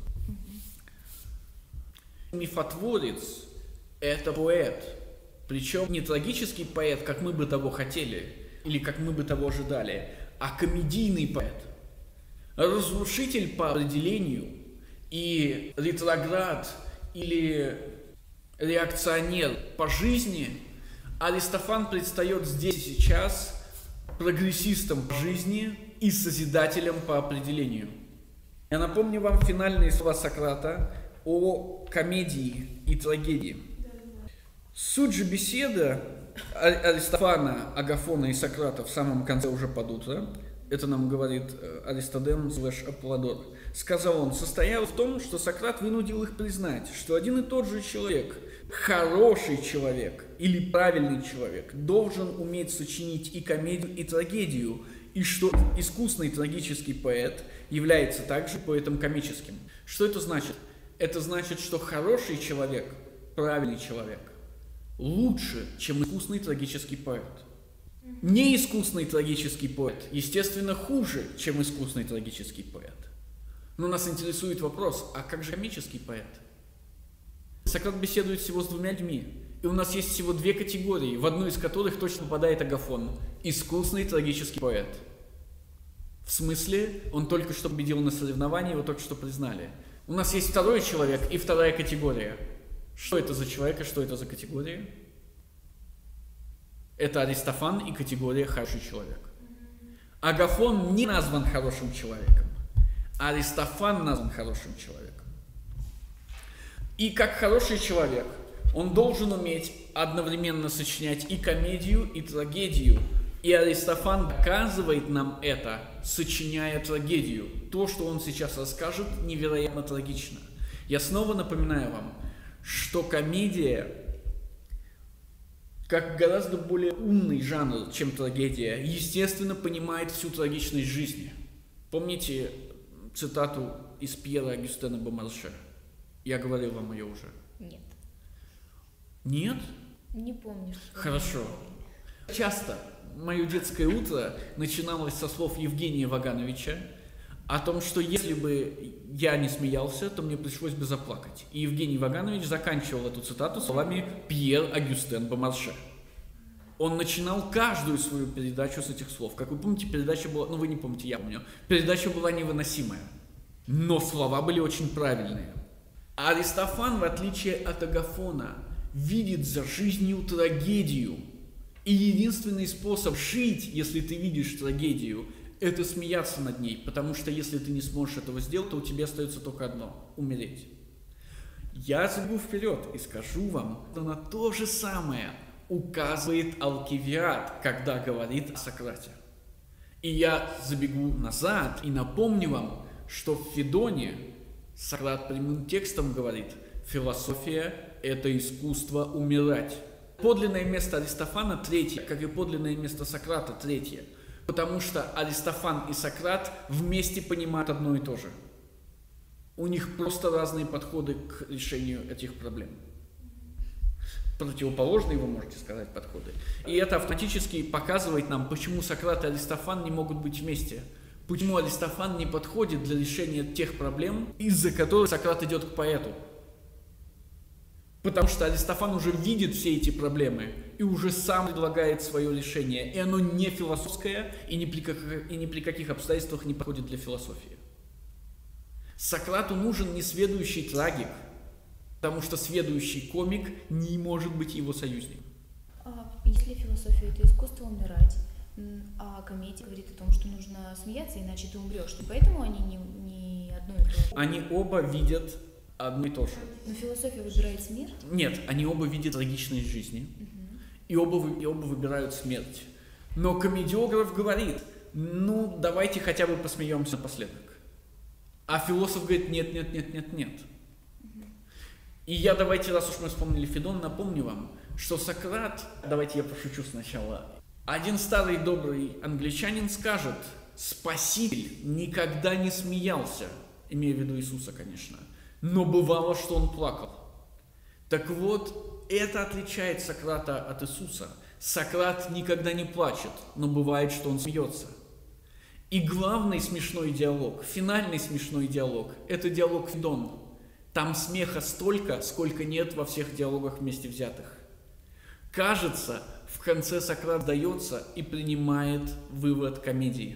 Мифотворец – это поэт. Причем не трагический поэт, как мы бы того хотели, или как мы бы того ожидали, а комедийный поэт. Разрушитель по определению и ретроград или реакционер по жизни, Аристофан предстает здесь и сейчас прогрессистом по жизни и созидателем по определению. Я напомню вам финальные слова Сократа о комедии и трагедии. Суть же беседы Аристофана, Агафона и Сократа в самом конце уже под утро, это нам говорит Аристодем слэш Аполлодор, сказал он, состояла в том, что Сократ вынудил их признать, что один и тот же человек, хороший человек или правильный человек, должен уметь сочинить и комедию, и трагедию, и что искусный трагический поэт является также поэтом комическим. Что это значит? Это значит, что хороший человек, правильный человек, лучше, чем искусный трагический поэт. Неискусный трагический поэт, естественно, хуже, чем искусный трагический поэт. Но нас интересует вопрос, а как же комический поэт? Сократ беседует всего с двумя людьми, и у нас есть всего две категории, в одну из которых точно попадает Агафон – искусный трагический поэт. В смысле, он только что победил на соревновании, его только что признали. У нас есть второй человек и вторая категория. Что это за человек и что это за категория? Это Аристофан и категория «хороший человек». Агафон не назван хорошим человеком, а Аристофан назван хорошим человеком. И как хороший человек, он должен уметь одновременно сочинять и комедию, и трагедию. И Аристофан доказывает нам это, сочиняя трагедию. То, что он сейчас расскажет, невероятно трагично. Я снова напоминаю вам, что комедия, как гораздо более умный жанр, чем трагедия, естественно, понимает всю трагичность жизни. Помните цитату из Пьера Агюстена Бомарше? Я говорил вам ее уже. Нет. Нет? Не помню. Что Хорошо. Часто мое детское утро начиналось со слов Евгения Вагановича о том, что если бы я не смеялся, то мне пришлось бы заплакать. И Евгений Ваганович заканчивал эту цитату словами «Пьер Агюстен Бомарше». Он начинал каждую свою передачу с этих слов. Как вы помните, передача была, ну вы не помните, я помню, передача была невыносимая, но слова были очень правильные. А Аристофан, в отличие от Агафона, видит за жизнью трагедию. И единственный способ жить, если ты видишь трагедию, это смеяться над ней, потому что если ты не сможешь этого сделать, то у тебя остается только одно – умереть. Я забегу вперед и скажу вам, что на то же самое указывает Алкивиад, когда говорит о Сократе. И я забегу назад и напомню вам, что в Федоне Сократ прямым текстом говорит: «Философия – это искусство умирать». Подлинное место Аристофана третье, как и подлинное место Сократа третье, потому что Аристофан и Сократ вместе понимают одно и то же. У них просто разные подходы к решению этих проблем. Противоположные, вы можете сказать, подходы. И это автоматически показывает нам, почему Сократ и Аристофан не могут быть вместе. Почему Аристофан не подходит для решения тех проблем, из-за которых Сократ идет к поэту. Потому что Аристофан уже видит все эти проблемы и уже сам предлагает свое решение. И оно не философское и ни при каких, и ни при каких обстоятельствах не подходит для философии. Сократу нужен несведущий трагик, потому что сведущий комик не может быть его союзником. А если философия это искусство умирать, м, а комедия говорит о том, что нужно смеяться, иначе ты умрешь, то поэтому они не, не одно и то же. Они оба видят одно и то же. Но философия выбирает смерть. Нет, они оба видят трагичность жизни, Мгм. и оба, вы- и оба выбирают смерть. Но комедиограф говорит, ну, давайте хотя бы посмеемся напоследок. А философ говорит, нет, нет, нет, нет, нет. И я давайте, раз уж мы вспомнили Федон, напомню вам, что Сократ, давайте я пошучу сначала, один старый добрый англичанин скажет, Спаситель никогда не смеялся, имея в виду Иисуса, конечно, но бывало, что он плакал. Так вот, это отличает Сократа от Иисуса. Сократ никогда не плачет, но бывает, что он смеется. И главный смешной диалог, финальный смешной диалог, это диалог Федон. Там смеха столько, сколько нет во всех диалогах вместе взятых. Кажется, в конце Сократ сдается и принимает вывод комедии.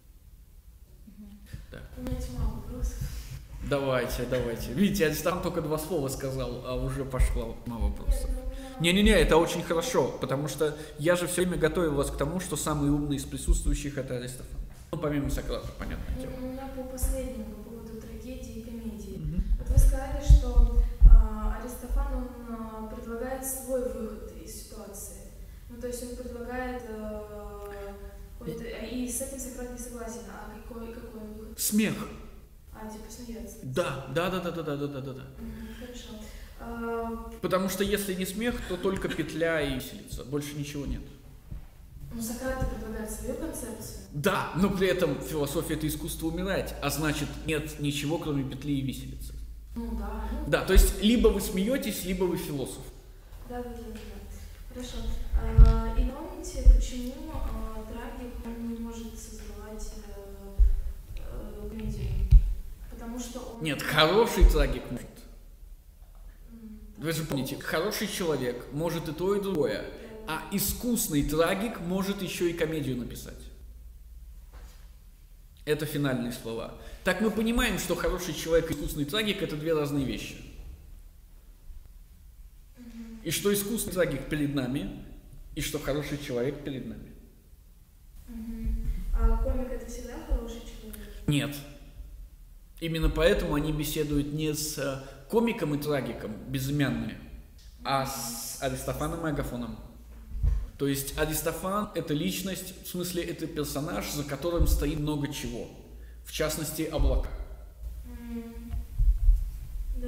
Да. У меня тьма вопросов. Давайте, давайте. Видите, Аристарх только два слова сказал, а уже пошло мало вопросов. Нет, ну, у меня- Не-не-не, это очень хорошо, потому что я же все время готовил вас к тому, что самый умный из присутствующих это Аристофан. Ну, помимо Сократа, понятное дело. У меня по последнему, по поводу трагедии и комедии. Мгм. Вот вы сказали, что а, Аристофан, он а, предлагает свой выход из ситуации. Ну, то есть он предлагает а, какой-то... И с этим Сократ не согласен. А какой, какой он выход? Смех. А, типа смеяться. Да, да, да, да, да, да, да, да, да. Мгм, хорошо. А, Потому что если не смех, то только петля и виселица. Больше ничего нет. ну, Сократ предлагает свою концепцию. Да, но при этом философия это искусство умирать, а значит нет ничего, кроме петли и виселицы. Ну, да. Ну, Да, то есть либо вы смеетесь, либо вы философ. Да, да, да, да. Хорошо. А, и помните, почему а, трагик он не может создавать э, э, комедию? Потому что он... Нет, хороший трагик может. М, Вы же помните, хороший человек может и то, и другое, а искусный трагик может еще и комедию написать. Это финальные слова. Так мы понимаем, что хороший человек и искусный трагик – это две разные вещи. И что искусный трагик перед нами, и что хороший человек перед нами. Мгм. А комик это всегда хороший человек? Нет. Именно поэтому они беседуют не с э, комиком и трагиком, безымянные, а с Аристофаном и Агафоном. То есть Аристофан – это личность, в смысле это персонаж, за которым стоит много чего. В частности, облака. М, Да.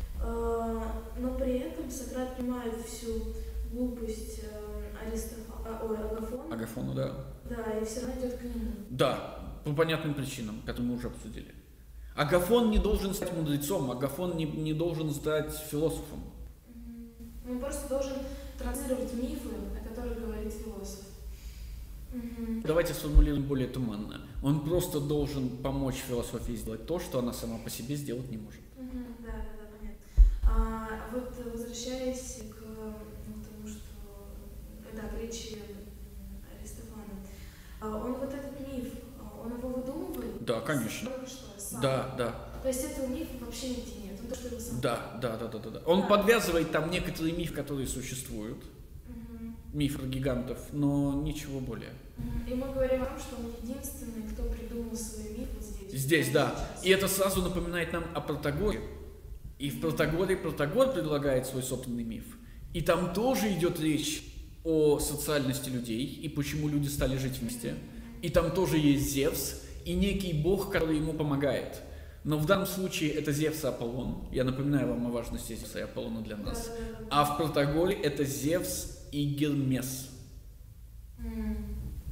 А, но при этом Сократ понимает всю глупость э, Аристофа... а, ой, Агафона. Агафону, да. Да, и все равно идет к нему. Да, по понятным причинам, которые мы уже обсудили. Агафон не должен стать мудрецом, Агафон не, не должен стать философом. Мгм. Он просто должен транслировать мифы, о которых говорит философ. Мгм. Давайте сформулируем более туманно. Он просто должен помочь философии сделать то, что она сама по себе сделать не может. Мгм. Да, да, да, понятно. А вот э, возвращаясь к ну, тому, что да, к речи м, Аристофана, а он вот этот миф, а, он его выдумывает? Да, конечно. Только что, сам? Да, да. То есть этого мифа вообще нигде нет, он то, что его сам. Да, да, да, да, да, да. Он Да. подвязывает там некоторые мифы, которые существуют, Мгм. миф про гигантов, но ничего более. Мгм. И мы говорим о том, что он единственный, кто придумал свой миф вот здесь. Здесь, вот да. сейчас. И это сразу напоминает нам о Протагоре. И в Протагоре Протагор предлагает свой собственный миф. И там тоже идет речь о социальности людей и почему люди стали жить вместе. И там тоже есть Зевс и некий бог, который ему помогает. Но в данном случае это Зевс и Аполлон. Я напоминаю вам о важности Зевса и Аполлона для Да, нас. да, да, да. А в Протагоре это Зевс и Гермес. М.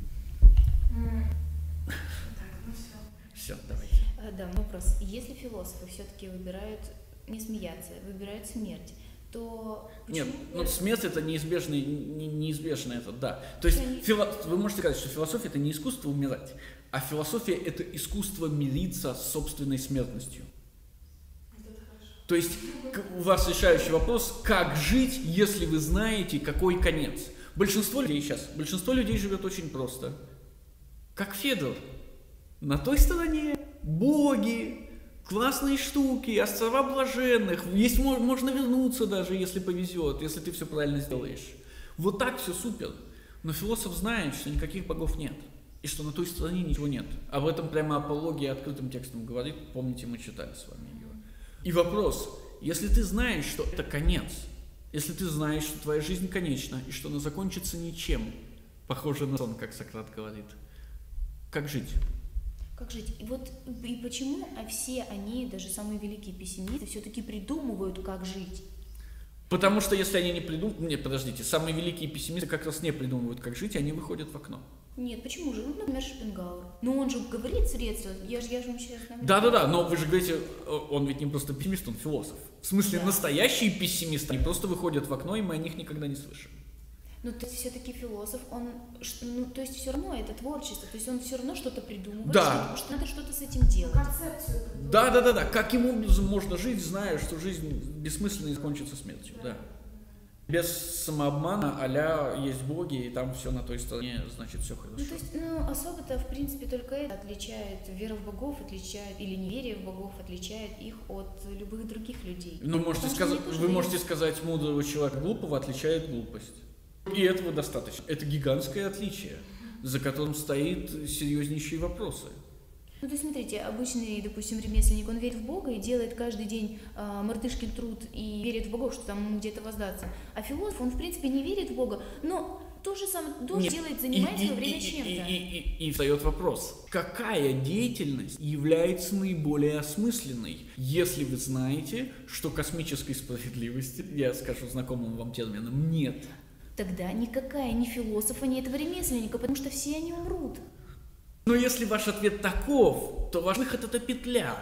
М. Так, ну все. Все, давайте. А, Да, вопрос. Если философы все-таки выбирают не смеяться, выбирают смерть, то Нет, почему ну смерть это неизбежный, не- неизбежно это, да. То есть Они- фило- вы можете сказать, что философия это не искусство умирать, а философия это искусство мириться с собственной смертностью. Вот это хорошо. То есть к- у вас решающий вопрос, как жить, если вы знаете, какой конец. Большинство людей сейчас, большинство людей живет очень просто. Как Федор. На той стороне боги, классные штуки, острова блаженных. Есть, мо- можно вернуться даже, если повезет, если ты все правильно сделаешь. Вот так все супер. Но философ знает, что никаких богов нет. И что на той стороне ничего нет. Об этом прямо апология открытым текстом говорит. Помните, мы читали с вами ее. И вопрос. Если ты знаешь, что это конец, если ты знаешь, что твоя жизнь конечна, и что она закончится ничем, похоже на сон, как Сократ говорит, как жить? Как жить? И вот и почему а все они, даже самые великие пессимисты, все-таки придумывают, как жить? Потому что если они не придумывают... Нет, подождите, самые великие пессимисты как раз не придумывают, как жить, и они выходят в окно. Нет, почему же? Ну, например, Шопенгауэр. Но он же говорит средства. Я же, я же вам сейчас... Да-да-да, но вы же говорите, он ведь не просто пессимист, он философ. В смысле, да. Настоящие пессимисты, они просто выходят в окно, и мы о них никогда не слышим. Ну, то есть все-таки философ, он, ну, то есть все равно это творчество, то есть он все равно что-то придумывает, да. что, что надо что-то с этим делать. Концепцию. Да-да-да, каким образом можно жить, зная, что жизнь бессмысленна и закончится смертью, да. да. Без самообмана, а-ля есть боги, и там все на той стороне, значит, все хорошо. Ну, то есть, ну, особо-то, в принципе, только это отличает вера в богов, отличает, или неверие в богов отличает их от любых других людей. Ну, можете сказать, вы можете сказать, мудрого человека глупого отличает глупость. И этого достаточно. Это гигантское отличие, за которым стоит серьезнейшие вопросы. Ну, то есть, смотрите, обычный, допустим, ремесленник, он верит в Бога и делает каждый день э, мартышкин труд и верит в богов, что там ему где-то воздаться. А философ, он, в принципе, не верит в Бога, но то же самое тоже Нет. делает, занимает и, свое и, время и, чем-то. И, и, и, и встает вопрос, какая деятельность является наиболее осмысленной, если вы знаете, что космической справедливости, я скажу знакомым вам термином, нет. Тогда никакая ни философа, ни этого ремесленника, потому что все они умрут. Но если ваш ответ таков, то ваш выход — это петля.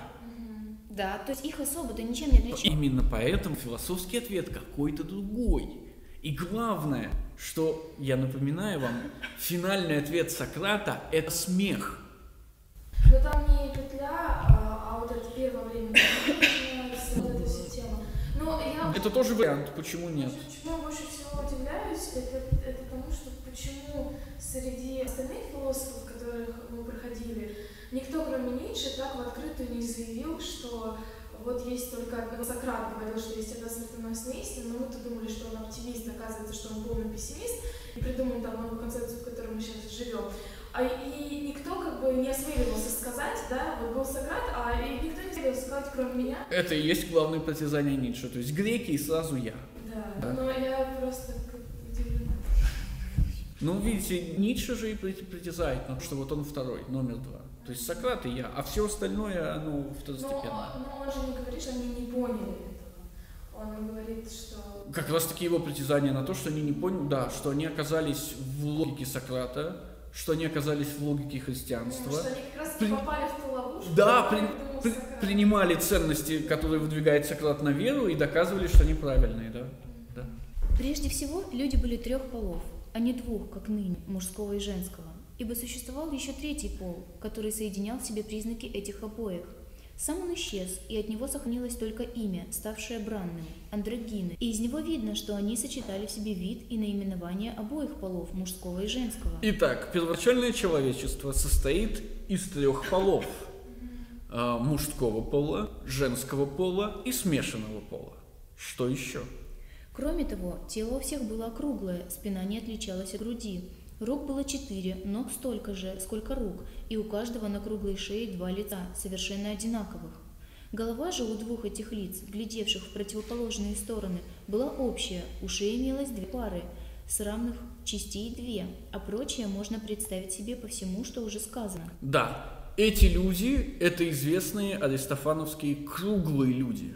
Да, то есть их особо-то ничем не отличают. Именно поэтому философский ответ какой-то другой. И главное, что, я напоминаю вам, финальный ответ Сократа — это смех. Но там не петля, а, а вот это первое время, вот эта вся тема. Но я... Это тоже вариант, почему нет? Почему я больше всего удивляюсь, это, это тому, что почему среди остальных философов, которых мы проходили, никто, кроме Ницше, так в открытую не заявил, что вот есть только одно. Сократ говорил, что есть одна смертоносная истина, но мы-то думали, что он оптимист, оказывается, что он полный пессимист, и придумал там новую концепцию, в которой мы сейчас живем. А и никто как бы не осмеливался сказать, да, вот был Сократ, а и никто не осмеливался сказать, кроме меня. Это и есть главное притязание Ницше, то есть греки и сразу я. Да, да. Но я просто удивлена. Ну, видите, Ницше же и притязает, что вот он второй, номер два. То есть Сократ и я, а все остальное, оно второстепенно. Но, но он же не говорит, что они не поняли этого. Он говорит, что... Как раз таки его притязание на то, что они не поняли, да, что они оказались в логике Сократа, что они оказались в логике христианства. Ну, что они как раз При... попали в ту ловушку, да, при... При... принимали ценности, которые выдвигает Сократ, на веру и доказывали, что они правильные, да. да. Прежде всего, люди были трех полов, а не двух, как ныне, мужского и женского. Ибо существовал еще третий пол, который соединял в себе признаки этих обоих. Сам он исчез, и от него сохранилось только имя, ставшее бранным – андрогины, и из него видно, что они сочетали в себе вид и наименование обоих полов, мужского и женского. Итак, первоначальное человечество состоит из трех полов – мужского пола, женского пола и смешанного пола. Что еще? Кроме того, тело у всех было округлое, спина не отличалась от груди. Рук было четыре, ног столько же, сколько рук, и у каждого на круглой шее два лица, совершенно одинаковых. Голова же у двух этих лиц, глядевших в противоположные стороны, была общая, у шеи имелось две пары, с равных частей две, а прочее можно представить себе по всему, что уже сказано. Да, эти люди – это известные аристофановские круглые люди.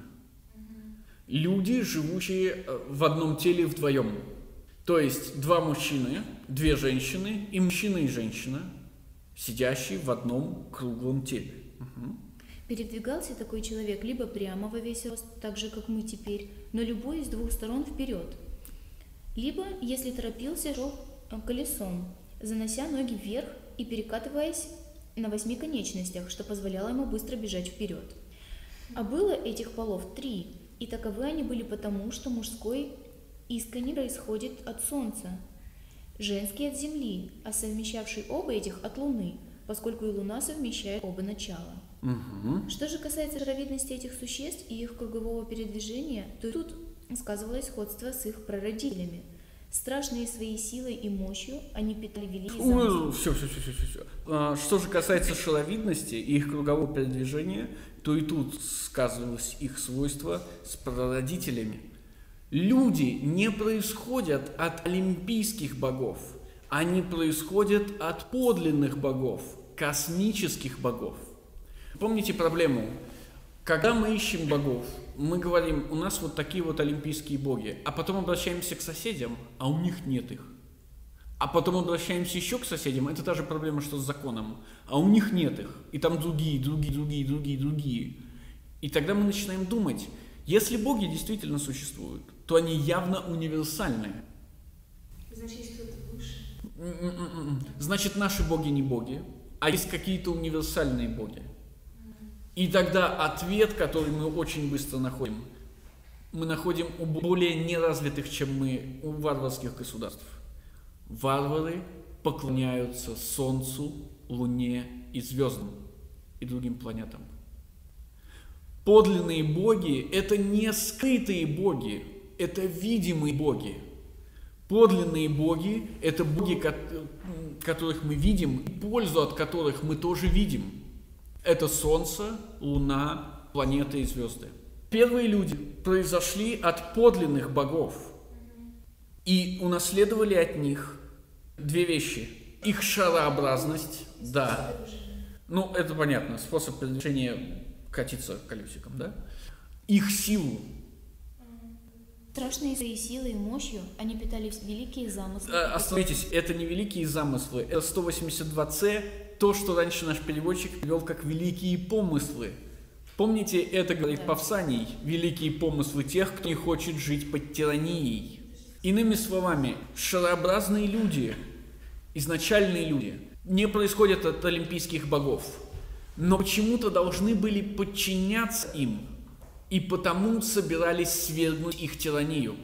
Люди, живущие в одном теле вдвоем. То есть два мужчины, две женщины и мужчина и женщина, сидящие в одном круглом теле. Угу. Передвигался такой человек либо прямо во весь рост, так же, как мы теперь, но любой из двух сторон вперед. Либо, если торопился, шел колесом, занося ноги вверх и перекатываясь на восьми конечностях, что позволяло ему быстро бежать вперед. А было этих полов три, и таковы они были потому, что мужской искренне происходит от солнца, женский от земли, а совмещавший оба этих от луны, поскольку и луна совмещает оба начала. Угу. Что же касается разновидности этих существ и их кругового передвижения, то тут сказывалось сходство с их прародителями. Страшные своей силой и мощью, они питали великие замыслы. Все, все, все, все, все, все. Что же касается шаровидности и их кругового передвижения, то и тут сказывалось их свойство с прародителями. Люди не происходят от олимпийских богов, они происходят от подлинных богов, космических богов. Помните проблему? Когда мы ищем богов, мы говорим, у нас вот такие вот олимпийские боги, а потом обращаемся к соседям, а у них нет их. А потом обращаемся еще к соседям, это та же проблема, что с законом, а у них нет их. И там другие, другие, другие, другие, другие. И тогда мы начинаем думать, если боги действительно существуют, то они явно универсальные. Значит, есть кто-то лучше. Значит, наши боги не боги, а есть какие-то универсальные боги. И тогда ответ, который мы очень быстро находим, мы находим у более неразвитых, чем мы, у варварских государств. Варвары поклоняются Солнцу, Луне и звездам, и другим планетам. Подлинные боги – это не скрытые боги, это видимые боги. Подлинные боги – это боги, которых мы видим, и пользу от которых мы тоже видим. Это Солнце, Луна, планеты и звезды. Первые люди произошли от подлинных богов и унаследовали от них две вещи. Их шарообразность, да. Ну, это понятно, способ передвижения катиться колесиком, да. Их силу. Страшные своей силой и мощью, они питали великие замыслы. Остановитесь, это не великие замыслы, это сто восемьдесят два С, то, что раньше наш переводчик перевел как «великие помыслы». Помните, это говорит да. Павсаний, великие помыслы тех, кто не хочет жить под тиранией. Иными словами, шарообразные люди, изначальные люди, не происходят от олимпийских богов, но почему-то должны были подчиняться им, и потому собирались свергнуть их тиранию.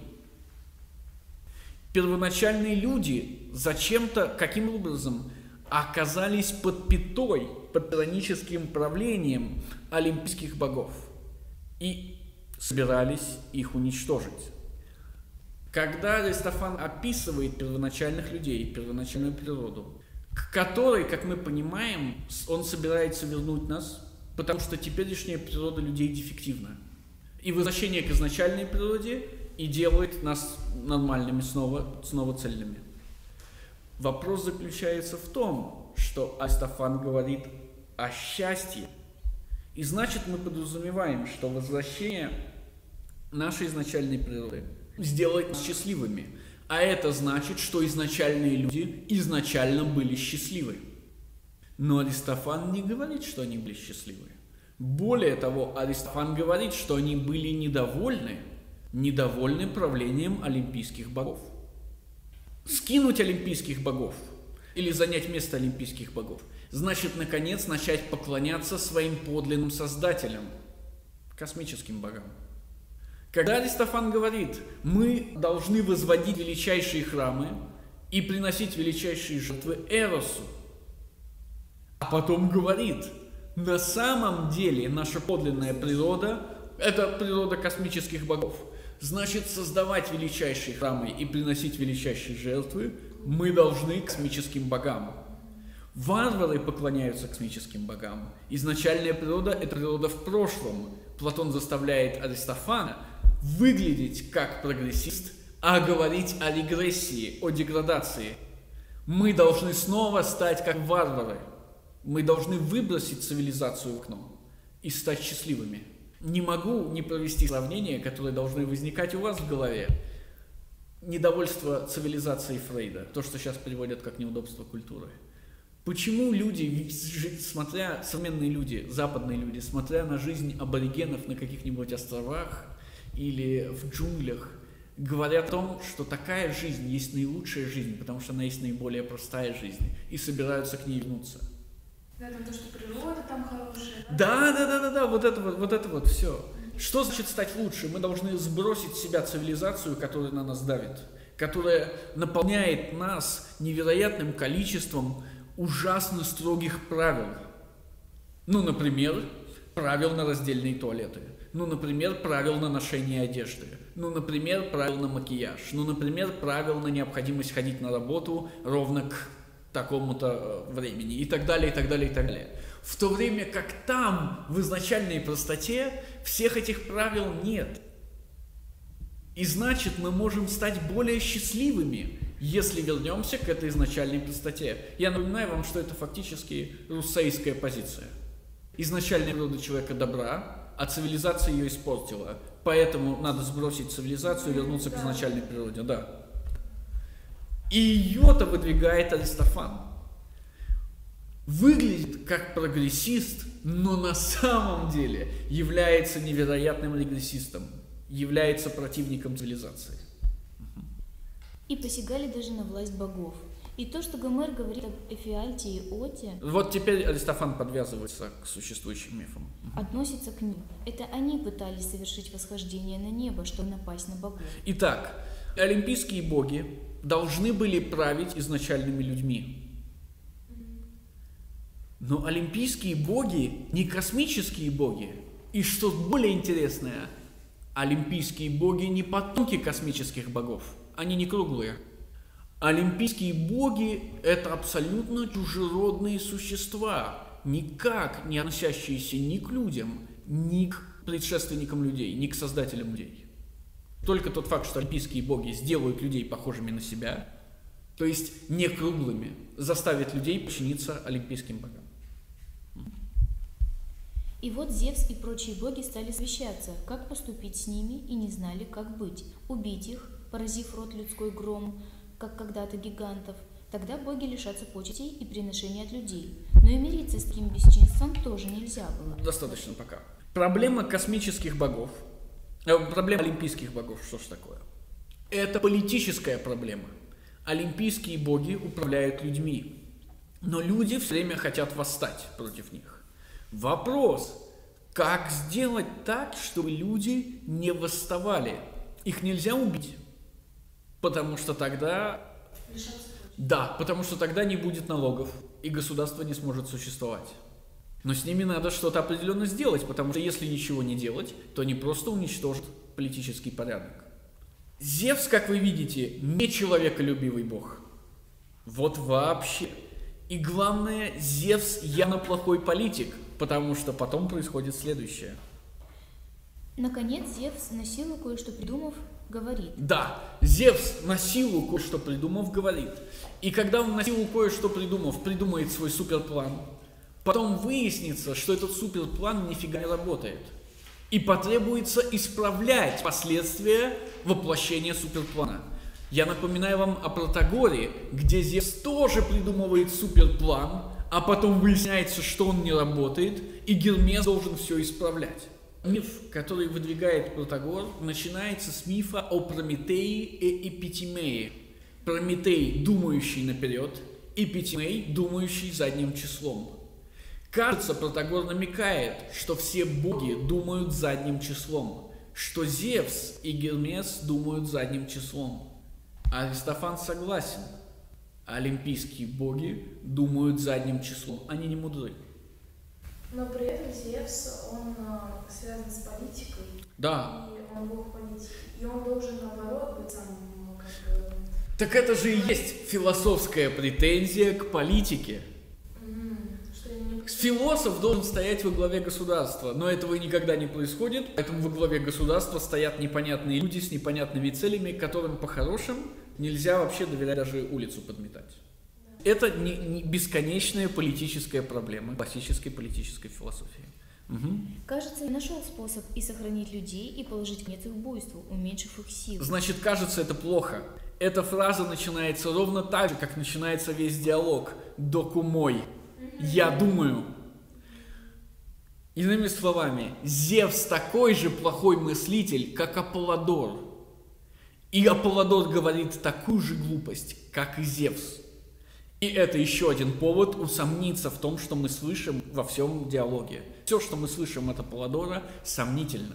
Первоначальные люди зачем-то, каким образом, оказались под пятой, под тираническим правлением олимпийских богов и собирались их уничтожить. Когда Аристофан описывает первоначальных людей, первоначальную природу, к которой, как мы понимаем, он собирается вернуть нас, потому что теперешняя природа людей дефективна. И возвращение к изначальной природе и делает нас нормальными, снова, снова цельными. Вопрос заключается в том, что Аристофан говорит о счастье. И значит, мы подразумеваем, что возвращение нашей изначальной природы сделает нас счастливыми. А это значит, что изначальные люди изначально были счастливы. Но Аристофан не говорит, что они были счастливы. Более того, Аристофан говорит, что они были недовольны, недовольны правлением олимпийских богов. Скинуть олимпийских богов или занять место олимпийских богов значит, наконец, начать поклоняться своим подлинным создателям, космическим богам. Когда Аристофан говорит, мы должны возводить величайшие храмы и приносить величайшие жертвы Эросу, а потом говорит, на самом деле наша подлинная природа – это природа космических богов. Значит, создавать величайшие храмы и приносить величайшие жертвы мы должны космическим богам. Варвары поклоняются космическим богам. Изначальная природа – это природа в прошлом. Платон заставляет Аристофана выглядеть как прогрессист, а говорить о регрессии, о деградации. Мы должны снова стать как варвары. Мы должны выбросить цивилизацию в окно и стать счастливыми. Не могу не провести сравнение, которое должно возникать у вас в голове. Недовольство цивилизацией Фрейда, то, что сейчас переводят как неудобство культуры. Почему люди, смотря, современные люди, западные люди, смотря на жизнь аборигенов на каких-нибудь островах или в джунглях, говорят о том, что такая жизнь есть наилучшая жизнь, потому что она есть наиболее простая жизнь, и собираются к ней вернуться? Да, там то, что природа там хорошая. Да, да, да, да, да, вот это вот, вот это вот все. Что значит стать лучше? Мы должны сбросить с себя цивилизацию, которая на нас давит, которая наполняет нас невероятным количеством ужасно строгих правил. Ну, например, правил на раздельные туалеты. Ну, например, правил на ношение одежды. Ну, например, правил на макияж. Ну, например, правил на необходимость ходить на работу ровно к такому-то времени. И так далее, и так далее, и так далее. В то время как там, в изначальной простоте, всех этих правил нет. И значит, мы можем стать более счастливыми, если вернемся к этой изначальной простоте. Я напоминаю вам, что это фактически руссейская позиция. Изначальная природа человека добра, а цивилизация ее испортила. Поэтому надо сбросить цивилизацию и вернуться к изначальной природе. Да. И ее-то выдвигает Аристофан. Выглядит как прогрессист, но на самом деле является невероятным регрессистом, является противником цивилизации. И посягали даже на власть богов. И то, что Гомер говорит об Эфиальте и Оте, Вот теперь Аристофан подвязывается к существующим мифам. относится к ним. Это они пытались совершить восхождение на небо, чтобы напасть на богов. Итак, олимпийские боги должны были править изначальными людьми. Но олимпийские боги не космические боги. И что более интересное, олимпийские боги не потомки космических богов. Они не круглые. Олимпийские боги – это абсолютно чужеродные существа, никак не относящиеся ни к людям, ни к предшественникам людей, ни к создателям людей. Только тот факт, что олимпийские боги сделают людей похожими на себя, то есть не круглыми, заставит людей подчиниться олимпийским богам. И вот Зевс и прочие боги стали совещаться, как поступить с ними, и не знали, как быть. Убить их, поразив род людской громом, как когда-то гигантов. Тогда боги лишатся почестей и приношений от людей. Но и мириться с таким бесчинством тоже нельзя было. Достаточно пока. Проблема космических богов, э, проблема олимпийских богов, что ж такое? Это политическая проблема. Олимпийские боги управляют людьми, но люди все время хотят восстать против них. Вопрос, как сделать так, чтобы люди не восставали? Их нельзя убить, потому что тогда... Да, потому что тогда не будет налогов, и государство не сможет существовать. Но с ними надо что-то определенно сделать, потому что если ничего не делать, то они просто уничтожат политический порядок. Зевс, как вы видите, не человеколюбивый бог. Вот вообще. И главное, Зевс явно плохой политик, потому что потом происходит следующее. Наконец Зевс, на силу кое-что придумав, говорит. Да, Зевс на силу кое-что придумав говорит. И когда он на силу кое-что придумав, придумает свой суперплан, потом выяснится, что этот суперплан нифига не работает. И потребуется исправлять последствия воплощения суперплана. Я напоминаю вам о Протагоре, где Зевс тоже придумывает суперплан, а потом выясняется, что он не работает, и Гермес должен все исправлять. Миф, который выдвигает Протагор, начинается с мифа о Прометее и Эпитимее. Прометей, думающий наперед, Эпитимей, думающий задним числом. Кажется, Протагор намекает, что все боги думают задним числом, что Зевс и Гермес думают задним числом. Аристофан согласен. Олимпийские боги думают задним числом. Они не мудры. Но при этом Зевс, он а, связан с политикой. Да. И он бог политики. И он должен, наоборот, быть самым, как бы... Так это же и есть философская претензия к политике. Философ должен стоять во главе государства, но этого никогда не происходит, поэтому во главе государства стоят непонятные люди с непонятными целями, которым по-хорошему нельзя вообще доверять даже улицу подметать. Это не, не бесконечная политическая проблема классической политической философии. Угу. Кажется, я нашел способ и сохранить людей, и положить конец их буйству, уменьшив их силу. Значит, кажется, это плохо. Эта фраза начинается ровно так же, как начинается весь диалог. «Докумой». Я думаю. Иными словами, Зевс такой же плохой мыслитель, как Аполлодор. И Аполлодор говорит такую же глупость, как и Зевс. И это еще один повод усомниться в том, что мы слышим во всем диалоге. Все, что мы слышим от Аполлодора, сомнительно.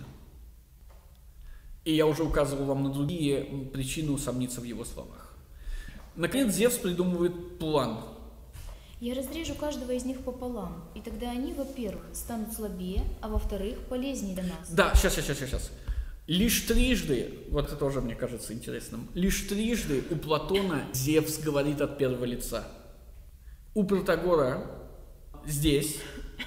И я уже указывал вам на другие причины усомниться в его словах. Наконец, Зевс придумывает план. Я разрежу каждого из них пополам, и тогда они, во-первых, станут слабее, а во-вторых, полезнее для нас. Да, сейчас, сейчас, сейчас, сейчас. Лишь трижды, вот это тоже мне кажется интересным, лишь трижды у Платона Зевс говорит от первого лица. У Протагора здесь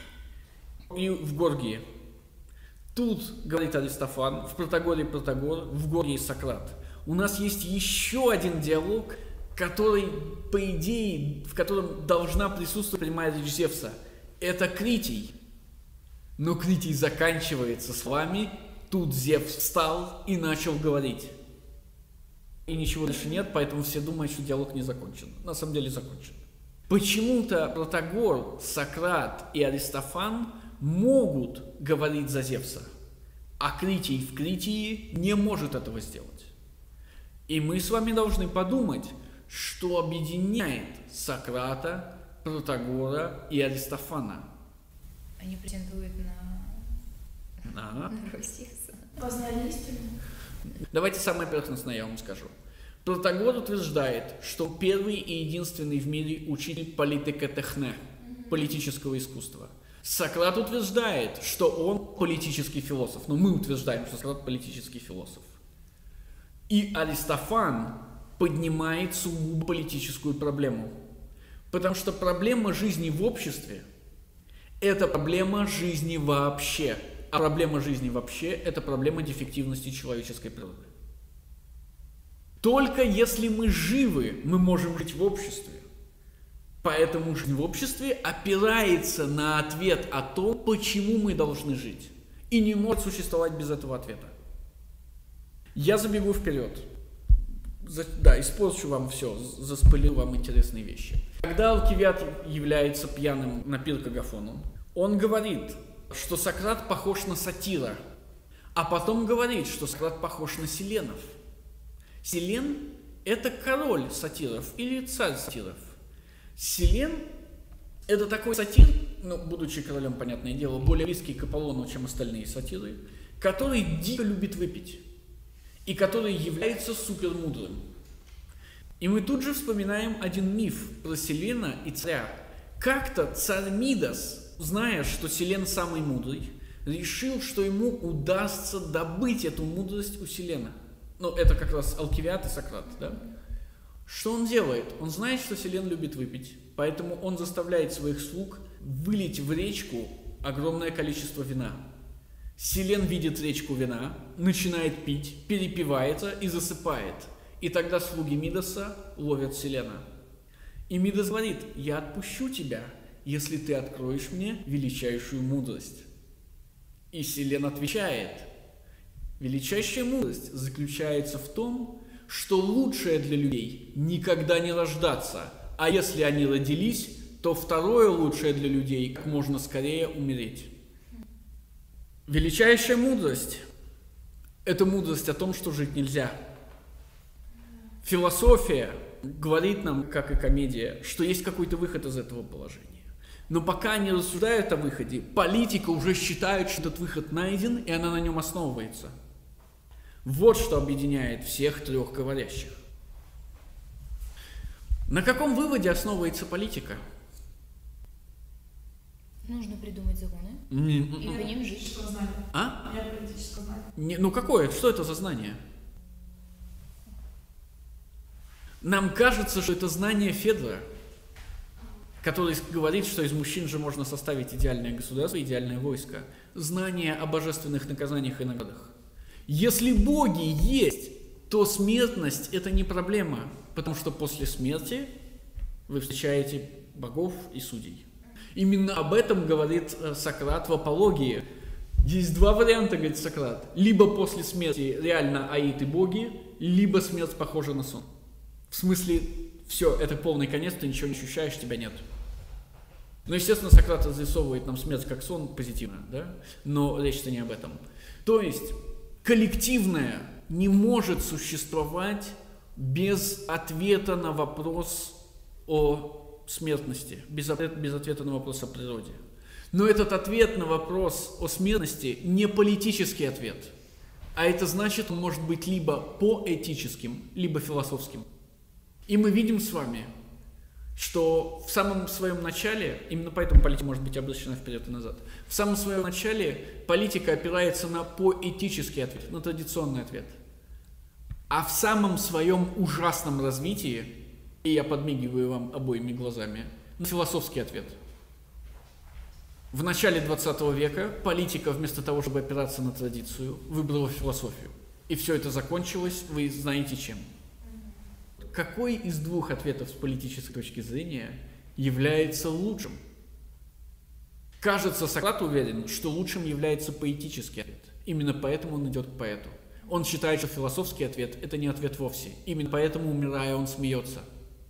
и в Горгии. Тут говорит Аристофан, в Протагоре Протагор, в Горгии Сократ. У нас есть еще один диалог, который, по идее, в котором должна присутствовать прямая речь Зевса. Это Критий. Но Критий заканчивается словами: тут Зевс встал и начал говорить. И ничего дальше нет, поэтому все думают, что диалог не закончен. На самом деле закончен. Почему-то Протагор, Сократ и Аристофан могут говорить за Зевса, а Критий в Критии не может этого сделать. И мы с вами должны подумать, что объединяет Сократа, Протагора и Аристофана. Они претендуют на, Ага. на роль Зевса. Познали истину. Давайте самое поверхностное я вам скажу. Протагор утверждает, что первый и единственный в мире учитель политикотехне, политического искусства. Сократ утверждает, что он политический философ. Но мы утверждаем, что Сократ политический философ. И Аристофан поднимает сугубо политическую проблему. Потому что проблема жизни в обществе – это проблема жизни вообще. А проблема жизни вообще – это проблема дефективности человеческой природы. Только если мы живы, мы можем жить в обществе. Поэтому жизнь в обществе опирается на ответ о том, почему мы должны жить. И не может существовать без этого ответа. Я забегу вперед. За, да, испорчу вам все, заспойлю вам интересные вещи. Когда Алкивиад является пьяным на пир к Агафону, он говорит, что Сократ похож на сатира, а потом говорит, что Сократ похож на Селенов. Селен – это король сатиров или царь сатиров. Селен – это такой сатир, ну, будучи королем, понятное дело, более близкий к Аполлону, чем остальные сатиры, который дико любит выпить и который является супермудрым. И мы тут же вспоминаем один миф про Селена и царя. Как-то царь Мидас, зная, что Селен самый мудрый, решил, что ему удастся добыть эту мудрость у Селена. Ну, это как раз Алкивиад и Сократ, да? Что он делает? Он знает, что Селен любит выпить, поэтому он заставляет своих слуг вылить в речку огромное количество вина. Селен видит речку вина, начинает пить, перепивается и засыпает. И тогда слуги Мидаса ловят Селена. И Мидас говорит: «Я отпущу тебя, если ты откроешь мне величайшую мудрость». И Селен отвечает: «Величайшая мудрость заключается в том, что лучшее для людей никогда не рождаться, а если они родились, то второе лучшее для людей как можно скорее умереть». Величайшая мудрость – это мудрость о том, что жить нельзя. Философия говорит нам, как и комедия, что есть какой-то выход из этого положения. Но пока они рассуждают о выходе, политика уже считает, что этот выход найден, и она на нем основывается. Вот что объединяет всех трех говорящих. На каком выводе основывается политика? Нужно придумать законы Не, и по ним жить. Политического знания. А? Нет политического знания. Не, ну какое? Что это за знание? Нам кажется, что это знание Федора, который говорит, что из мужчин же можно составить идеальное государство, идеальное войско. Знание о божественных наказаниях и наградах. Если боги есть, то смертность – это не проблема, потому что после смерти вы встречаете богов и судей. Именно об этом говорит Сократ в «Апологии». Есть два варианта, говорит Сократ. Либо после смерти реально аид и боги, либо смерть похожа на сон. В смысле, все, это полный конец, ты ничего не ощущаешь, тебя нет. Ну, естественно, Сократ разрисовывает нам смерть как сон позитивно, да? Но речь-то не об этом. То есть, коллективное не может существовать без ответа на вопрос о смертности, без, без ответа на вопрос о природе. Но этот ответ на вопрос о смертности не политический ответ, а это значит, он может быть либо поэтическим, либо философским. И мы видим с вами, что в самом своем начале, именно поэтому политика может быть обращена вперед и назад, в самом своем начале политика опирается на поэтический ответ, на традиционный ответ. А в самом своем ужасном развитии, и я подмигиваю вам обоими глазами, на философский ответ. В начале двадцатого века политика, вместо того, чтобы опираться на традицию, выбрала философию. И все это закончилось, вы знаете чем. Какой из двух ответов с политической точки зрения является лучшим? Кажется, Сократ уверен, что лучшим является поэтический ответ. Именно поэтому он идет к поэту. Он считает, что философский ответ – это не ответ вовсе. Именно поэтому, умирая, он смеется.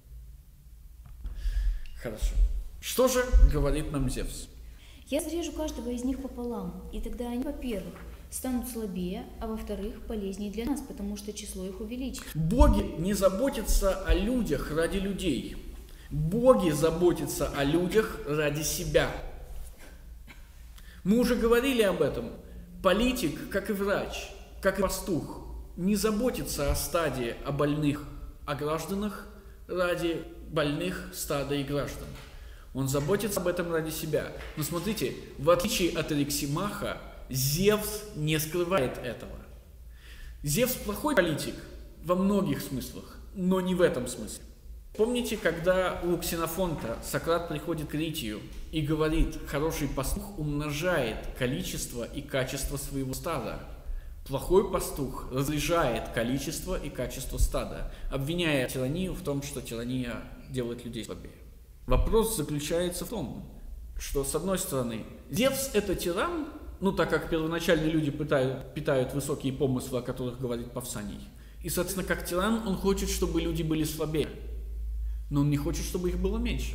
Хорошо. Что же говорит нам Зевс? Я зарежу каждого из них пополам, и тогда они, во-первых, станут слабее, а во-вторых, полезнее для нас, потому что число их увеличится. Боги не заботятся о людях ради людей. Боги заботятся о людях ради себя. Мы уже говорили об этом. Политик, как и врач, как и пастух, не заботится о стаде, о больных, о гражданах ради больных, стада и граждан. Он заботится об этом ради себя. Но смотрите, в отличие от Эриксимаха, Зевс не скрывает этого. Зевс плохой политик во многих смыслах, но не в этом смысле. Помните, когда у Ксенофонта Сократ приходит к Критию и говорит, хороший пастух умножает количество и качество своего стада. Плохой пастух разряжает количество и качество стада, обвиняя тиранию в том, что тирания делает людей слабее. Вопрос заключается в том, что, с одной стороны, Зевс – это тиран, ну, так как первоначально люди питают, питают высокие помыслы, о которых говорит Павсаний. И, соответственно, как тиран, он хочет, чтобы люди были слабее, но он не хочет, чтобы их было меньше.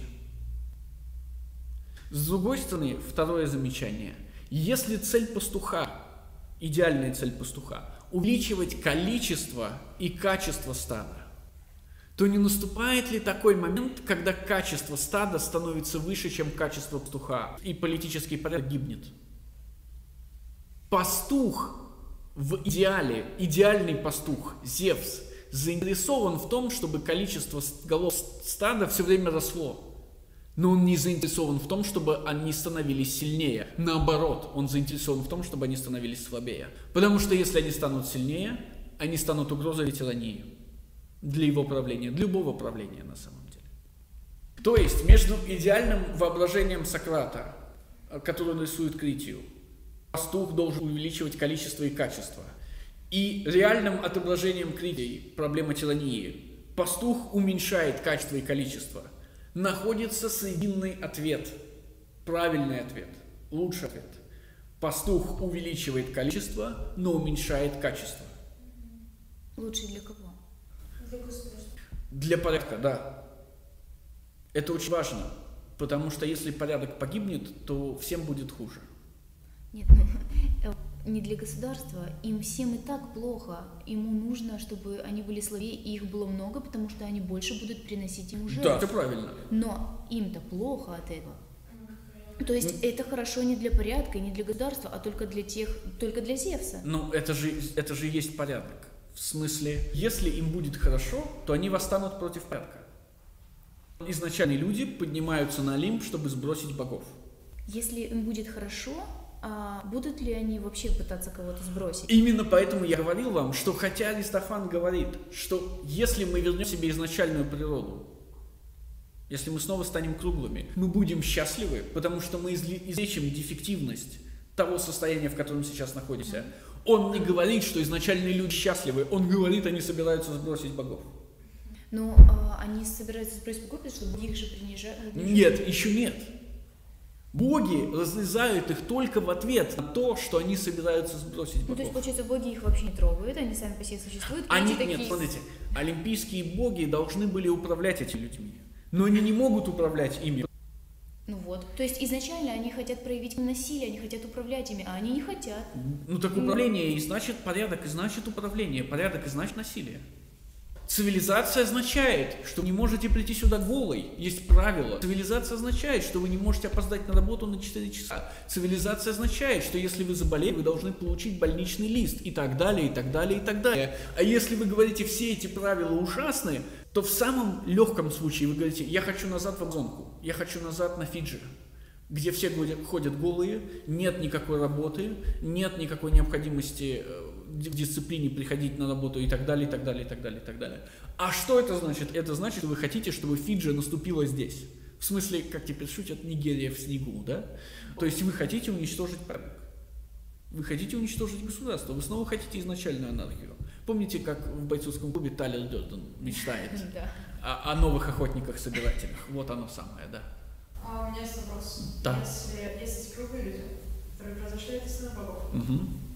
С другой стороны, второе замечание. Если цель пастуха, идеальная цель пастуха, увеличивать количество и качество стада, то не наступает ли такой момент, когда качество стада становится выше, чем качество пастуха, и политический порядок гибнет? Пастух в идеале, идеальный пастух, Зевс, заинтересован в том, чтобы количество голов стада все время росло. Но он не заинтересован в том, чтобы они становились сильнее. Наоборот, он заинтересован в том, чтобы они становились слабее. Потому что если они станут сильнее, они станут угрозой для тирании. Для его правления, для любого правления на самом деле. То есть между идеальным воображением Сократа, который он рисует Критию, пастух должен увеличивать количество и качество, и реальным отображением Критии, проблемы тирании, пастух уменьшает качество и количество, находится срединный ответ, правильный ответ, лучший ответ. Пастух увеличивает количество, но уменьшает качество. Лучше для кого? Для Для порядка, да. Это очень важно, потому что если порядок погибнет, то всем будет хуже. Нет, ну, не для государства. Им всем и так плохо. Ему нужно, чтобы они были слабее, и их было много, потому что они больше будут приносить ему жертв. Да, это правильно. Но им-то плохо от этого. То есть это хорошо не для порядка, не для государства, а только для тех, только для Зевса. Ну, это же, это же есть порядок. В смысле, если им будет хорошо, то они восстанут против порядка. Изначально люди поднимаются на Олимп, чтобы сбросить богов. Если им будет хорошо, а будут ли они вообще пытаться кого-то сбросить? Именно поэтому я говорил вам, что хотя Аристофан говорит, что если мы вернем себе изначальную природу, если мы снова станем круглыми, мы будем счастливы, потому что мы излечим дефективность того состояния, в котором сейчас находимся. Он не говорит, что изначальные люди счастливы, он говорит, они собираются сбросить богов. Но а, они собираются сбросить богов, потому что их же принижают. Нет, еще нет. Боги разрезают их только в ответ на то, что они собираются сбросить богов. Ну, то есть, получается, боги их вообще не трогают, они сами по себе существуют. Они, такие... нет, смотрите, олимпийские боги должны были управлять этими людьми, но они не могут управлять ими. Ну вот, то есть изначально они хотят проявить насилие, они хотят управлять ими, а они не хотят. Ну так управление и значит порядок, и значит управление, порядок и значит насилие. Цивилизация означает, что вы не можете прийти сюда голой. Есть правила. Цивилизация означает, что вы не можете опоздать на работу на четыре часа. Цивилизация означает, что если вы заболели, вы должны получить больничный лист и так далее, и так далее, и так далее. А если вы говорите, все эти правила ужасные, то в самом легком случае вы говорите, я хочу назад в Амазонку, я хочу назад на Фиджи, где все ходят голые, нет никакой работы, нет никакой необходимости в дисциплине приходить на работу и так далее, и так далее, и так далее, и так далее. А что это значит? Это значит, что вы хотите, чтобы Фиджи наступила здесь. В смысле, как теперь шутят, Нигерия в снегу, да? То есть вы хотите уничтожить порядок. Вы хотите уничтожить государство. Вы снова хотите изначальную анархию. Помните, как в бойцовском клубе Тайлер Дёрден мечтает о, о новых охотниках-собирателях? Вот оно самое, да. А у меня есть вопрос. Да. Если есть круглые люди, которые произошли от истинных богов, Угу.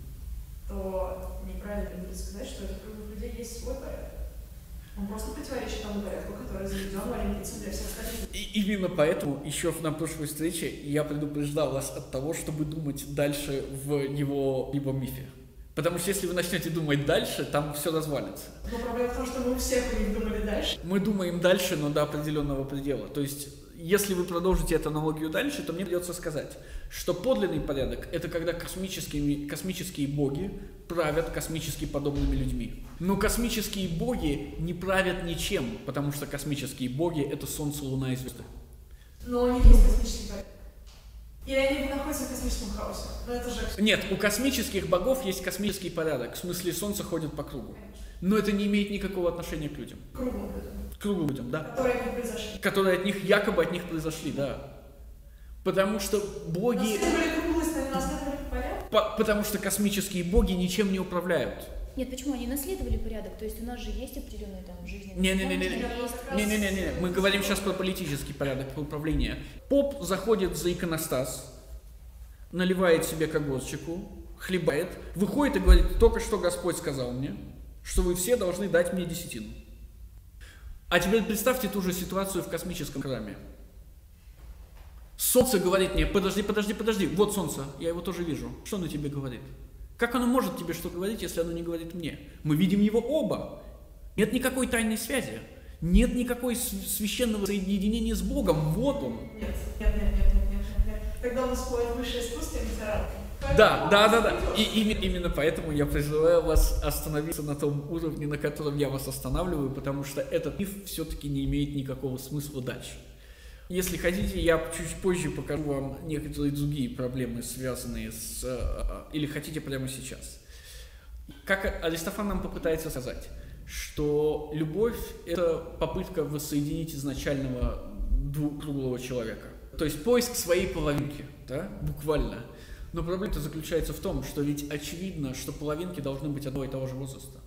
то неправильно будет сказать, что у этих круглых людей есть свой порядок. Он просто противоречит тому порядку, который заведен в Олимпийце для всех остальных. И именно поэтому еще на прошлой встрече я предупреждал вас от того, чтобы думать дальше в его, его мифе. Потому что если вы начнете думать дальше, там все развалится. Но проблема в том, что мы у всех у них думали дальше. Мы думаем дальше, но до определенного предела. То есть, если вы продолжите эту аналогию дальше, то мне придется сказать, что подлинный порядок – это когда космические, космические боги правят космически подобными людьми. Но космические боги не правят ничем, потому что космические боги – это Солнце, Луна и звезды. Но у них есть космический порядок. Или они находятся в космическом хаосе. Но это же... Нет, у космических богов есть космический порядок. В смысле, Солнце ходит по кругу. Но это не имеет никакого отношения к людям. Круглым людям. К круглым людям, да. Которые от них произошли. Которые от них, якобы от них произошли, да. Потому что боги... Наследовали круглость, они наследовали порядок? По- потому что космические боги ничем не управляют. Нет, почему? Они наследовали порядок, то есть у нас же есть определенные там жизненные... Не-не-не-не, не-не-не-не, мы говорим сейчас про политический порядок, про управление. Поп заходит за иконостас, наливает себе когорчику, хлебает, выходит и говорит, только что Господь сказал мне, что вы все должны дать мне десятину. А теперь представьте ту же ситуацию в космическом храме. Солнце говорит мне, подожди, подожди, подожди, вот солнце, я его тоже вижу. Что оно тебе говорит? Как оно может тебе что говорить, если оно не говорит мне? Мы видим его оба. Нет никакой тайной связи. Нет никакой священного соединения с Богом. Вот он. Нет, нет, нет, нет, нет, нет, нет. Когда у нас входит высшее искусство, литература. Да, да, да, да. И именно, именно поэтому я призываю вас остановиться на том уровне, на котором я вас останавливаю, потому что этот миф все-таки не имеет никакого смысла дальше. Если хотите, я чуть позже покажу вам некоторые другие проблемы, связанные с... Или хотите прямо сейчас. Как Аристофан нам попытается сказать, что любовь – это попытка воссоединить изначального круглого человека. То есть поиск своей половинки, да, буквально. Но проблема-то заключается в том, что ведь очевидно, что половинки должны быть одного и того же возраста.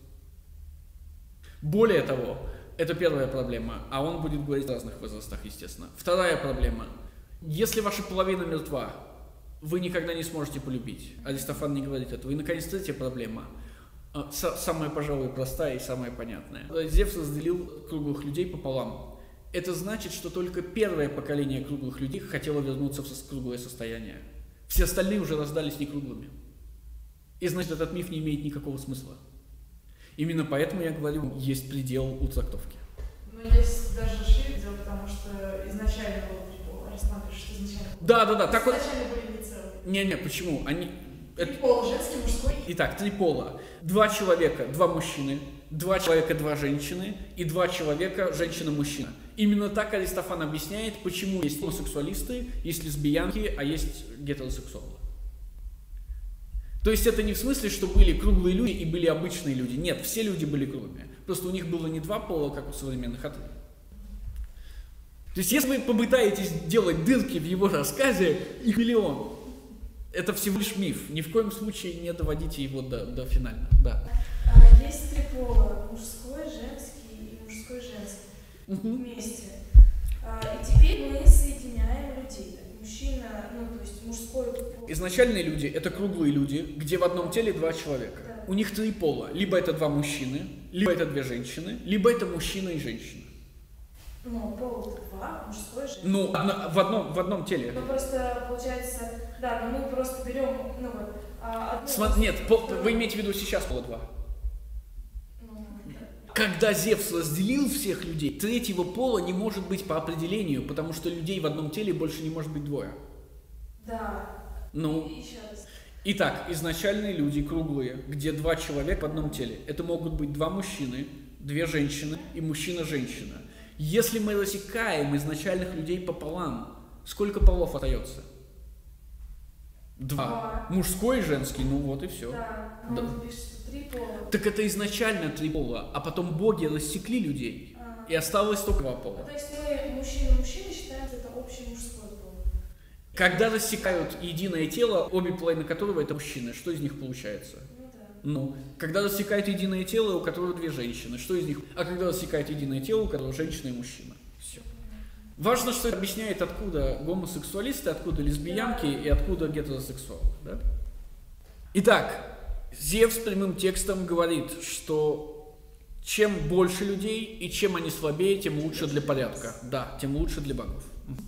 Более того, это первая проблема, а он будет говорить о разных возрастах, естественно. Вторая проблема. Если ваша половина мертва, вы никогда не сможете полюбить. Аристофан не говорит этого. И, наконец, третья проблема. Самая, пожалуй, простая и самая понятная. Зевс разделил круглых людей пополам. Это значит, что только первое поколение круглых людей хотело вернуться в круглое состояние. Все остальные уже раздались некруглыми. И значит, этот миф не имеет никакого смысла. Именно поэтому я говорю, есть предел у трактовки. Ну, есть даже шире дело, потому что изначально было три пола. Аристофан пишет, что изначально было. Да, да, да. Так вот... Изначально были не целые. Не-не, почему? Они... Три пола, женский, мужской. Итак, три пола. Два человека, два мужчины, два человека, два женщины и два человека, женщина-мужчина. Именно так Аристофан объясняет, почему есть гомосексуалисты, есть лесбиянки, а есть гетеросексуалы. То есть это не в смысле, что были круглые люди и были обычные люди. Нет, все люди были круглыми. Просто у них было не два пола, как у современных, а три. То есть если вы попытаетесь делать дырки в его рассказе, их миллион. Это всего лишь миф. Ни в коем случае не доводите его до, до финала. Да. А, есть три пола. Мужской, женский и мужской, женский. Угу. Вместе. А, и теперь мы соединяем людей. Мужчина, ну то есть мужской пол. Изначальные люди – это круглые люди, где в одном теле два человека. Да. У них три пола. Либо это два мужчины, либо это две женщины, либо это мужчина и женщина. Ну, пол два, мужской, женский. Ну, одно, в, одном, в одном теле. Ну, просто получается, да, но мы просто берем, ну вот, а, одну... Сма- нет, пол, вы имеете в виду сейчас пола два. Ну, Когда Зевс разделил всех людей, третьего пола не может быть по определению, потому что людей в одном теле больше не может быть двое. Да. Ну, Еще раз. итак, изначальные люди круглые, где два человека в одном теле. Это могут быть два мужчины, две женщины и мужчина-женщина. Если мы рассекаем изначальных людей пополам, сколько полов остается? Два. Два. Мужской и женский, ну вот и все. Да. Да. Он пишет, что три пола. Так это изначально три пола, а потом боги рассекли людей, А. и осталось только два Ну, пола. то есть мы мужчина-мужчина считаем, что это общий мужской пол. Когда рассекают единое тело, обе половины которого это мужчины, что из них получается? Ну да. Ну, когда рассекают единое тело, у которого две женщины, что из них? А когда рассекают единое тело, у которого женщина и мужчина. Все. Важно, что это объясняет, откуда гомосексуалисты, откуда лесбиянки и откуда гетеросексуалы. Да? Итак, Зевс прямым текстом говорит, что чем больше людей и чем они слабее, тем лучше для порядка. Да, тем лучше для богов.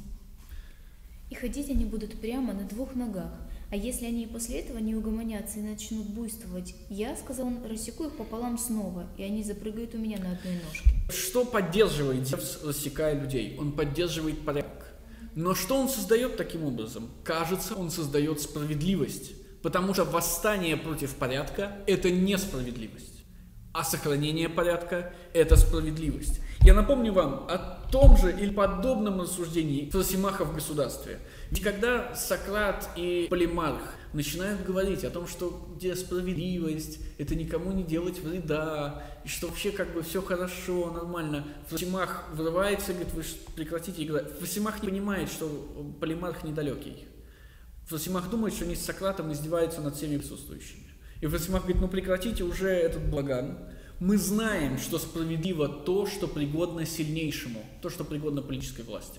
И ходить они будут прямо на двух ногах. А если они и после этого не угомонятся и начнут буйствовать, я, сказал он, рассеку их пополам снова, и они запрыгают у меня на одной ножке. Что поддерживает Зевс, рассекая людей? Он поддерживает порядок. Но что он создает таким образом? Кажется, он создает справедливость. Потому что восстание против порядка – это несправедливость. А сохранение порядка – это справедливость. Я напомню вам о том же или подобном рассуждении Фросимаха в государстве. Ведь когда Сократ и Полимарх начинают говорить о том, что где справедливость, это никому не делать вреда, и что вообще как бы все хорошо, нормально, Фросимах врывается и говорит, вы прекратите играть. Фросимах не понимает, что Полимарх недалекий. Фросимах думает, что они с Сократом издеваются над всеми присутствующими. И Фросимах говорит, ну прекратите уже этот балаган. Мы знаем, что справедливо то, что пригодно сильнейшему, то, что пригодно политической власти.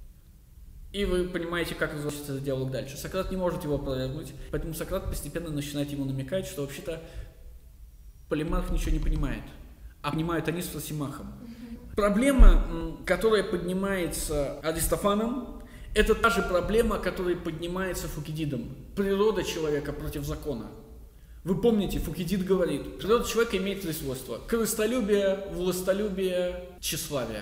И вы понимаете, как разворачивается этот диалог дальше. Сократ не может его опровергнуть, поэтому Сократ постепенно начинает ему намекать, что вообще-то Полимарх ничего не понимает, а понимают они с Фросимахом. Проблема, которая поднимается Аристофаном, это та же проблема, которая поднимается Фукидидом. Природа человека против закона. Вы помните, Фукидид говорит, природа человека имеет три свойства. Корыстолюбие, властолюбие, тщеславие.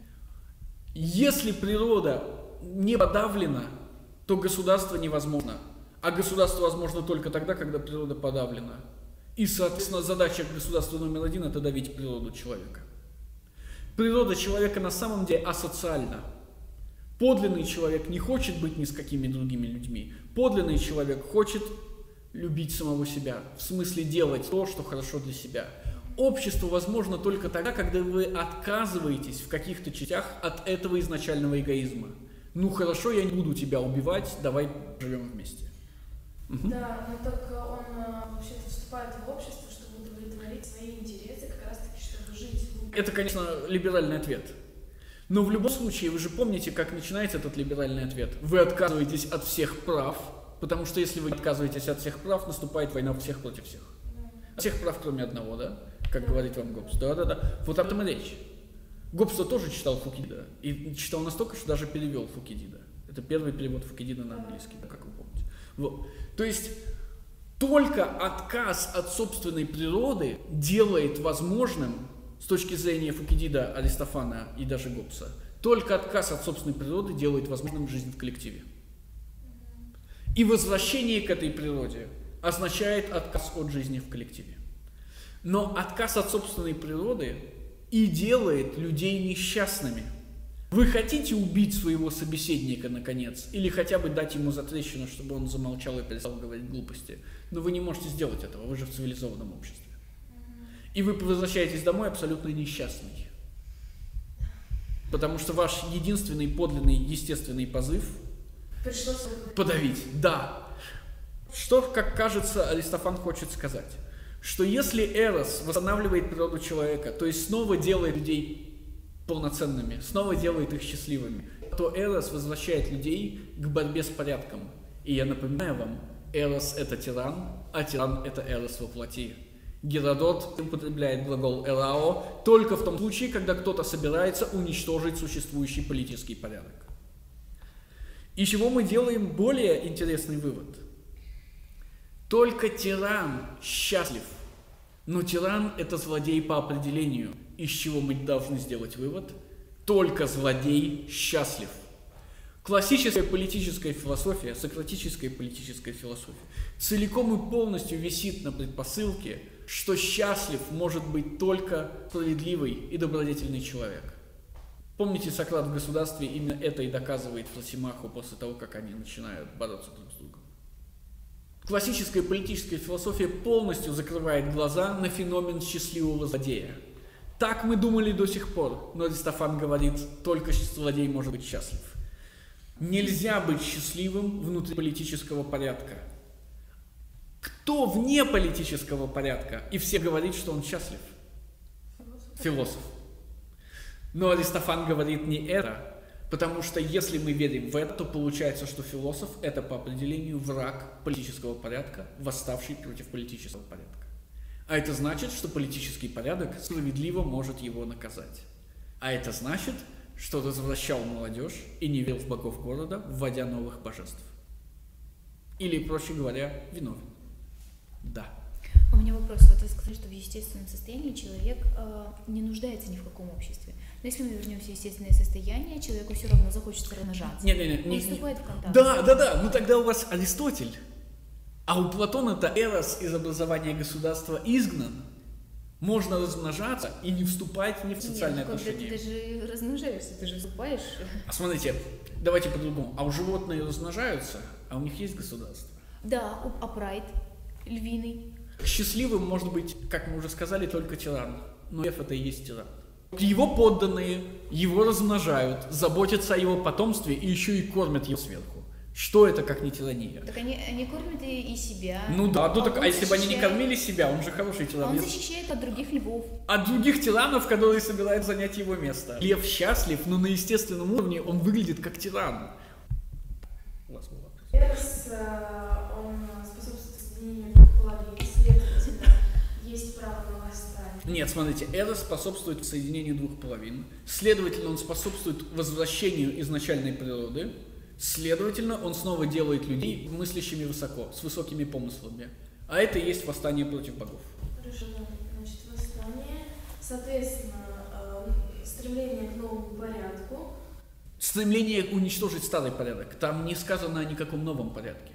Если природа не подавлена, то государство невозможно. А государство возможно только тогда, когда природа подавлена. И, соответственно, задача государства номер один – это давить природу человека. Природа человека на самом деле асоциальна. Подлинный человек не хочет быть ни с какими другими людьми. Подлинный человек хочет любить самого себя, в смысле делать то, что хорошо для себя. Общество возможно только тогда, когда вы отказываетесь в каких-то частях от этого изначального эгоизма. Ну хорошо, я не буду тебя убивать, давай живем вместе. Угу. Да, но так он вообще-то вступает в общество, чтобы удовлетворить свои интересы, как раз-таки, чтобы жить. Это, конечно, либеральный ответ. Но в любом случае, вы же помните, как начинается этот либеральный ответ. Вы отказываетесь от всех прав, потому что если вы отказываетесь от всех прав, наступает война всех против всех. От всех прав, кроме одного, да? Как говорит вам Гоббс. Да-да-да. Вот об этом и речь. Гоббс тоже читал Фукидида. И читал настолько, что даже перевел Фукидида. Это первый перевод Фукидида на английский, как вы помните. Вот. То есть, только отказ от собственной природы делает возможным, с точки зрения Фукидида, Аристофана и даже Гоббса, только отказ от собственной природы делает возможным жизнь в коллективе. И возвращение к этой природе означает отказ от жизни в коллективе. Но отказ от собственной природы и делает людей несчастными. Вы хотите убить своего собеседника, наконец, или хотя бы дать ему затрещину, чтобы он замолчал и перестал говорить глупости, но вы не можете сделать этого, вы же в цивилизованном обществе. И вы возвращаетесь домой абсолютно несчастный. Потому что ваш единственный подлинный естественный позыв Пришлось подавить. Да. Что, как кажется, Аристофан хочет сказать? Что если Эрос восстанавливает природу человека, то есть снова делает людей полноценными, снова делает их счастливыми, то Эрос возвращает людей к борьбе с порядком. И я напоминаю вам, Эрос – это тиран, а тиран – это Эрос во плоти. Геродот употребляет глагол «эрао» только в том случае, когда кто-то собирается уничтожить существующий политический порядок. Из чего мы делаем более интересный вывод. Только тиран счастлив, Но тиран – это злодей по определению, из чего мы должны сделать вывод – только злодей счастлив. Классическая политическая философия, сократическая политическая философия целиком и полностью висит на предпосылке, что счастлив может быть только справедливый и добродетельный человек. Помните, Сократ в государстве именно это и доказывает Фросимаху после того, как они начинают бороться друг с другом. Классическая политическая философия полностью закрывает глаза на феномен счастливого злодея. Так мы думали до сих пор, но Аристофан говорит, только злодей может быть счастлив. Нельзя быть счастливым внутри политического порядка. Кто вне политического порядка? И все говорят, что он счастлив. Философ. Но Аристофан говорит не это, потому что если мы верим в это, то получается, что философ – это по определению враг политического порядка, восставший против политического порядка. А это значит, что политический порядок справедливо может его наказать. А это значит, что развращал молодежь и не верил в богов города, вводя новых божеств. Или, проще говоря, виновен. Да. У меня вопрос. Вот вы сказали, что в естественном состоянии человек э, не нуждается ни в каком обществе. Но если мы вернемся в естественное состояние, человеку все равно захочется размножаться. Нет, нет, нет. Он Не, вступает в контакт. Да, да, да. Ну тогда у вас Аристотель. А у Платона-то Эрос из образования государства изгнан. Можно размножаться и не вступать ни в социальные Нет, ну, отношения. Когда ты даже размножаешься, ты же вступаешь. А смотрите, давайте по-другому. А у животные размножаются, а у них есть государство. Да, у- а прайд львиный. Счастливым может быть, как мы уже сказали, только тиран. Но лев это и есть тиран. Его подданные его размножают, заботятся о его потомстве и еще и кормят его сверху. Что это, как не тирания? Так они, они кормят и, и себя. Ну да, ну так, он а если бы они не защищает- кормили себя, он же хороший Он тиран. защищает от других львов. От других тиранов, которые собираются занять его место. Лев счастлив, но на естественном уровне он выглядит как тиран. У вас был вопрос. Эрос, э, он способствует соединению двух половин, следовательно, есть право на восстание. Нет, смотрите, Эрос способствует соединению двух половин, следовательно, он способствует возвращению изначальной природы, следовательно, он снова делает людей мыслящими высоко, с высокими помыслами. А это и есть восстание против богов. Хорошо, да. Значит, восстание, соответственно, э, стремление к новому порядку. Стремление уничтожить старый порядок. Там не сказано о никаком новом порядке.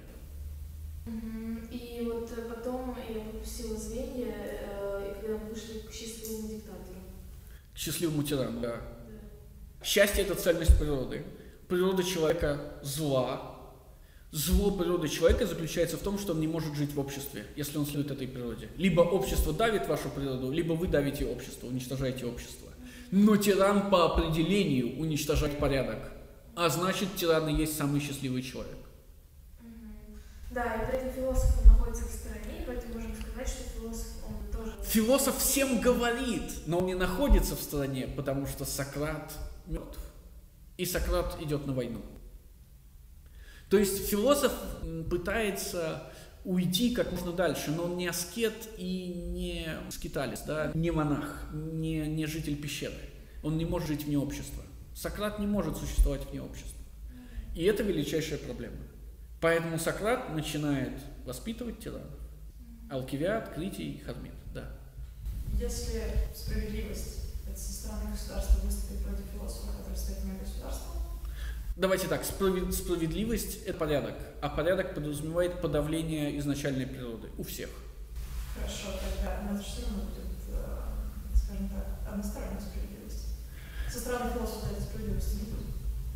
Мгм. И вот э, потом я выпустила звенья, э, и когда мы вышли к счастливому диктатору. К счастливому тирану, да. Да. Счастье – это цельность природы. Природа человека зла. Зло природы человека заключается в том, что он не может жить в обществе, если он следует этой природе. Либо общество давит вашу природу, либо вы давите общество, уничтожаете общество. Но тиран по определению уничтожает порядок. А значит, тиран и есть самый счастливый человек. Мгм. Да, и при этом философ он находится в стороне, и поэтому можем сказать, что философ он тоже... Философ всем говорит, но он не находится в стороне, потому что Сократ мертв. И Сократ идет на войну. То есть философ м, пытается уйти как можно дальше, но он не аскет и не скиталец, да? Не монах, не, не житель пещеры. Он не может жить вне общества. Сократ не может существовать вне общества. И это величайшая проблема. Поэтому Сократ начинает воспитывать тиранов. Алкивиад, Критий, Хармет, да. Если справедливость это со стороны государства выступит против философа, который стоит вне государства, Давайте так, справед- справедливость – это порядок, а порядок подразумевает подавление изначальной природы у всех. хорошо, тогда у нас все равно будет, э, скажем так, односторонняя справедливость. Со стороны философа этой справедливости не будет.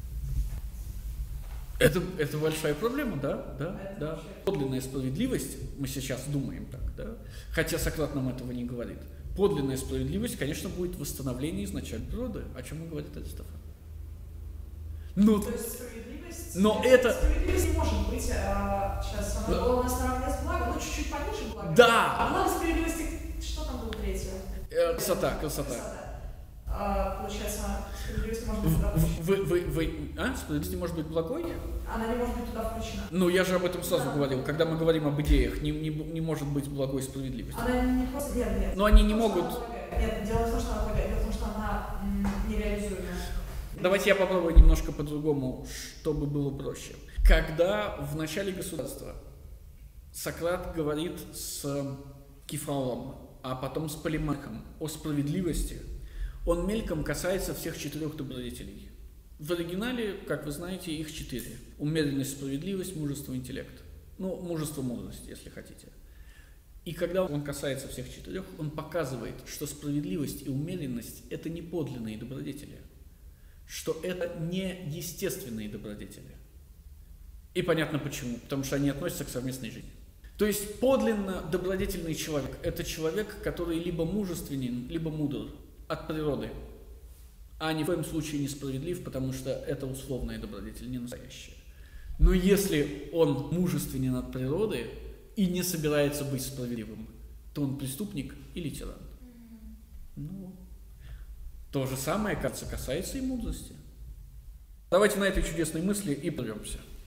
Это, это большая проблема, да? Да, Это да. большая. Подлинная справедливость, мы сейчас думаем так, да? Хотя Сократ нам этого не говорит. Подлинная справедливость, конечно, будет восстановление изначальной природы, о чем и говорит Аристофан. Ну, То есть справедливость... Но это- Справедливость не может быть, а, сейчас она Да. была у нас наравне с благом, ну чуть-чуть пониже блага. Да. А благо справедливости, что там было третье? э, красота, красота. А, получается, справедливость может быть В- туда в- включена. Вы, вы, вы, а? Справедливость не может быть благой? Она не может быть туда включена. Ну, я же об этом сразу говорил. Когда мы говорим об идеях, не, не, не может быть благой справедливости. Она не просто... Нет, нет. Но они не То, что могут... она полагает. Нет, дело в том, что она полагает. Дело в том, что она м, нереализуема. Давайте я попробую немножко по-другому, чтобы было проще. Когда в начале государства Сократ говорит с Кефраоном а потом с полемархом о справедливости, он мельком касается всех четырех добродетелей. В оригинале, как вы знаете, их четыре. Умеренность, справедливость, мужество, интеллект. Ну, мужество, мудрость, если хотите. И когда он касается всех четырех, он показывает, что справедливость и умеренность – это не подлинные добродетели, что это не естественные добродетели. И понятно почему, потому что они относятся к совместной жизни. То есть подлинно добродетельный человек – это человек, который либо мужественен, либо мудр от природы, а ни в коем случае не справедлив, потому что это условная добродетель, не настоящая. Но если он мужественен от природы и не собирается быть справедливым, то он преступник или тиран. Ну, то же самое, кажется, касается и мудрости. Давайте на этой чудесной мысли и прервемся.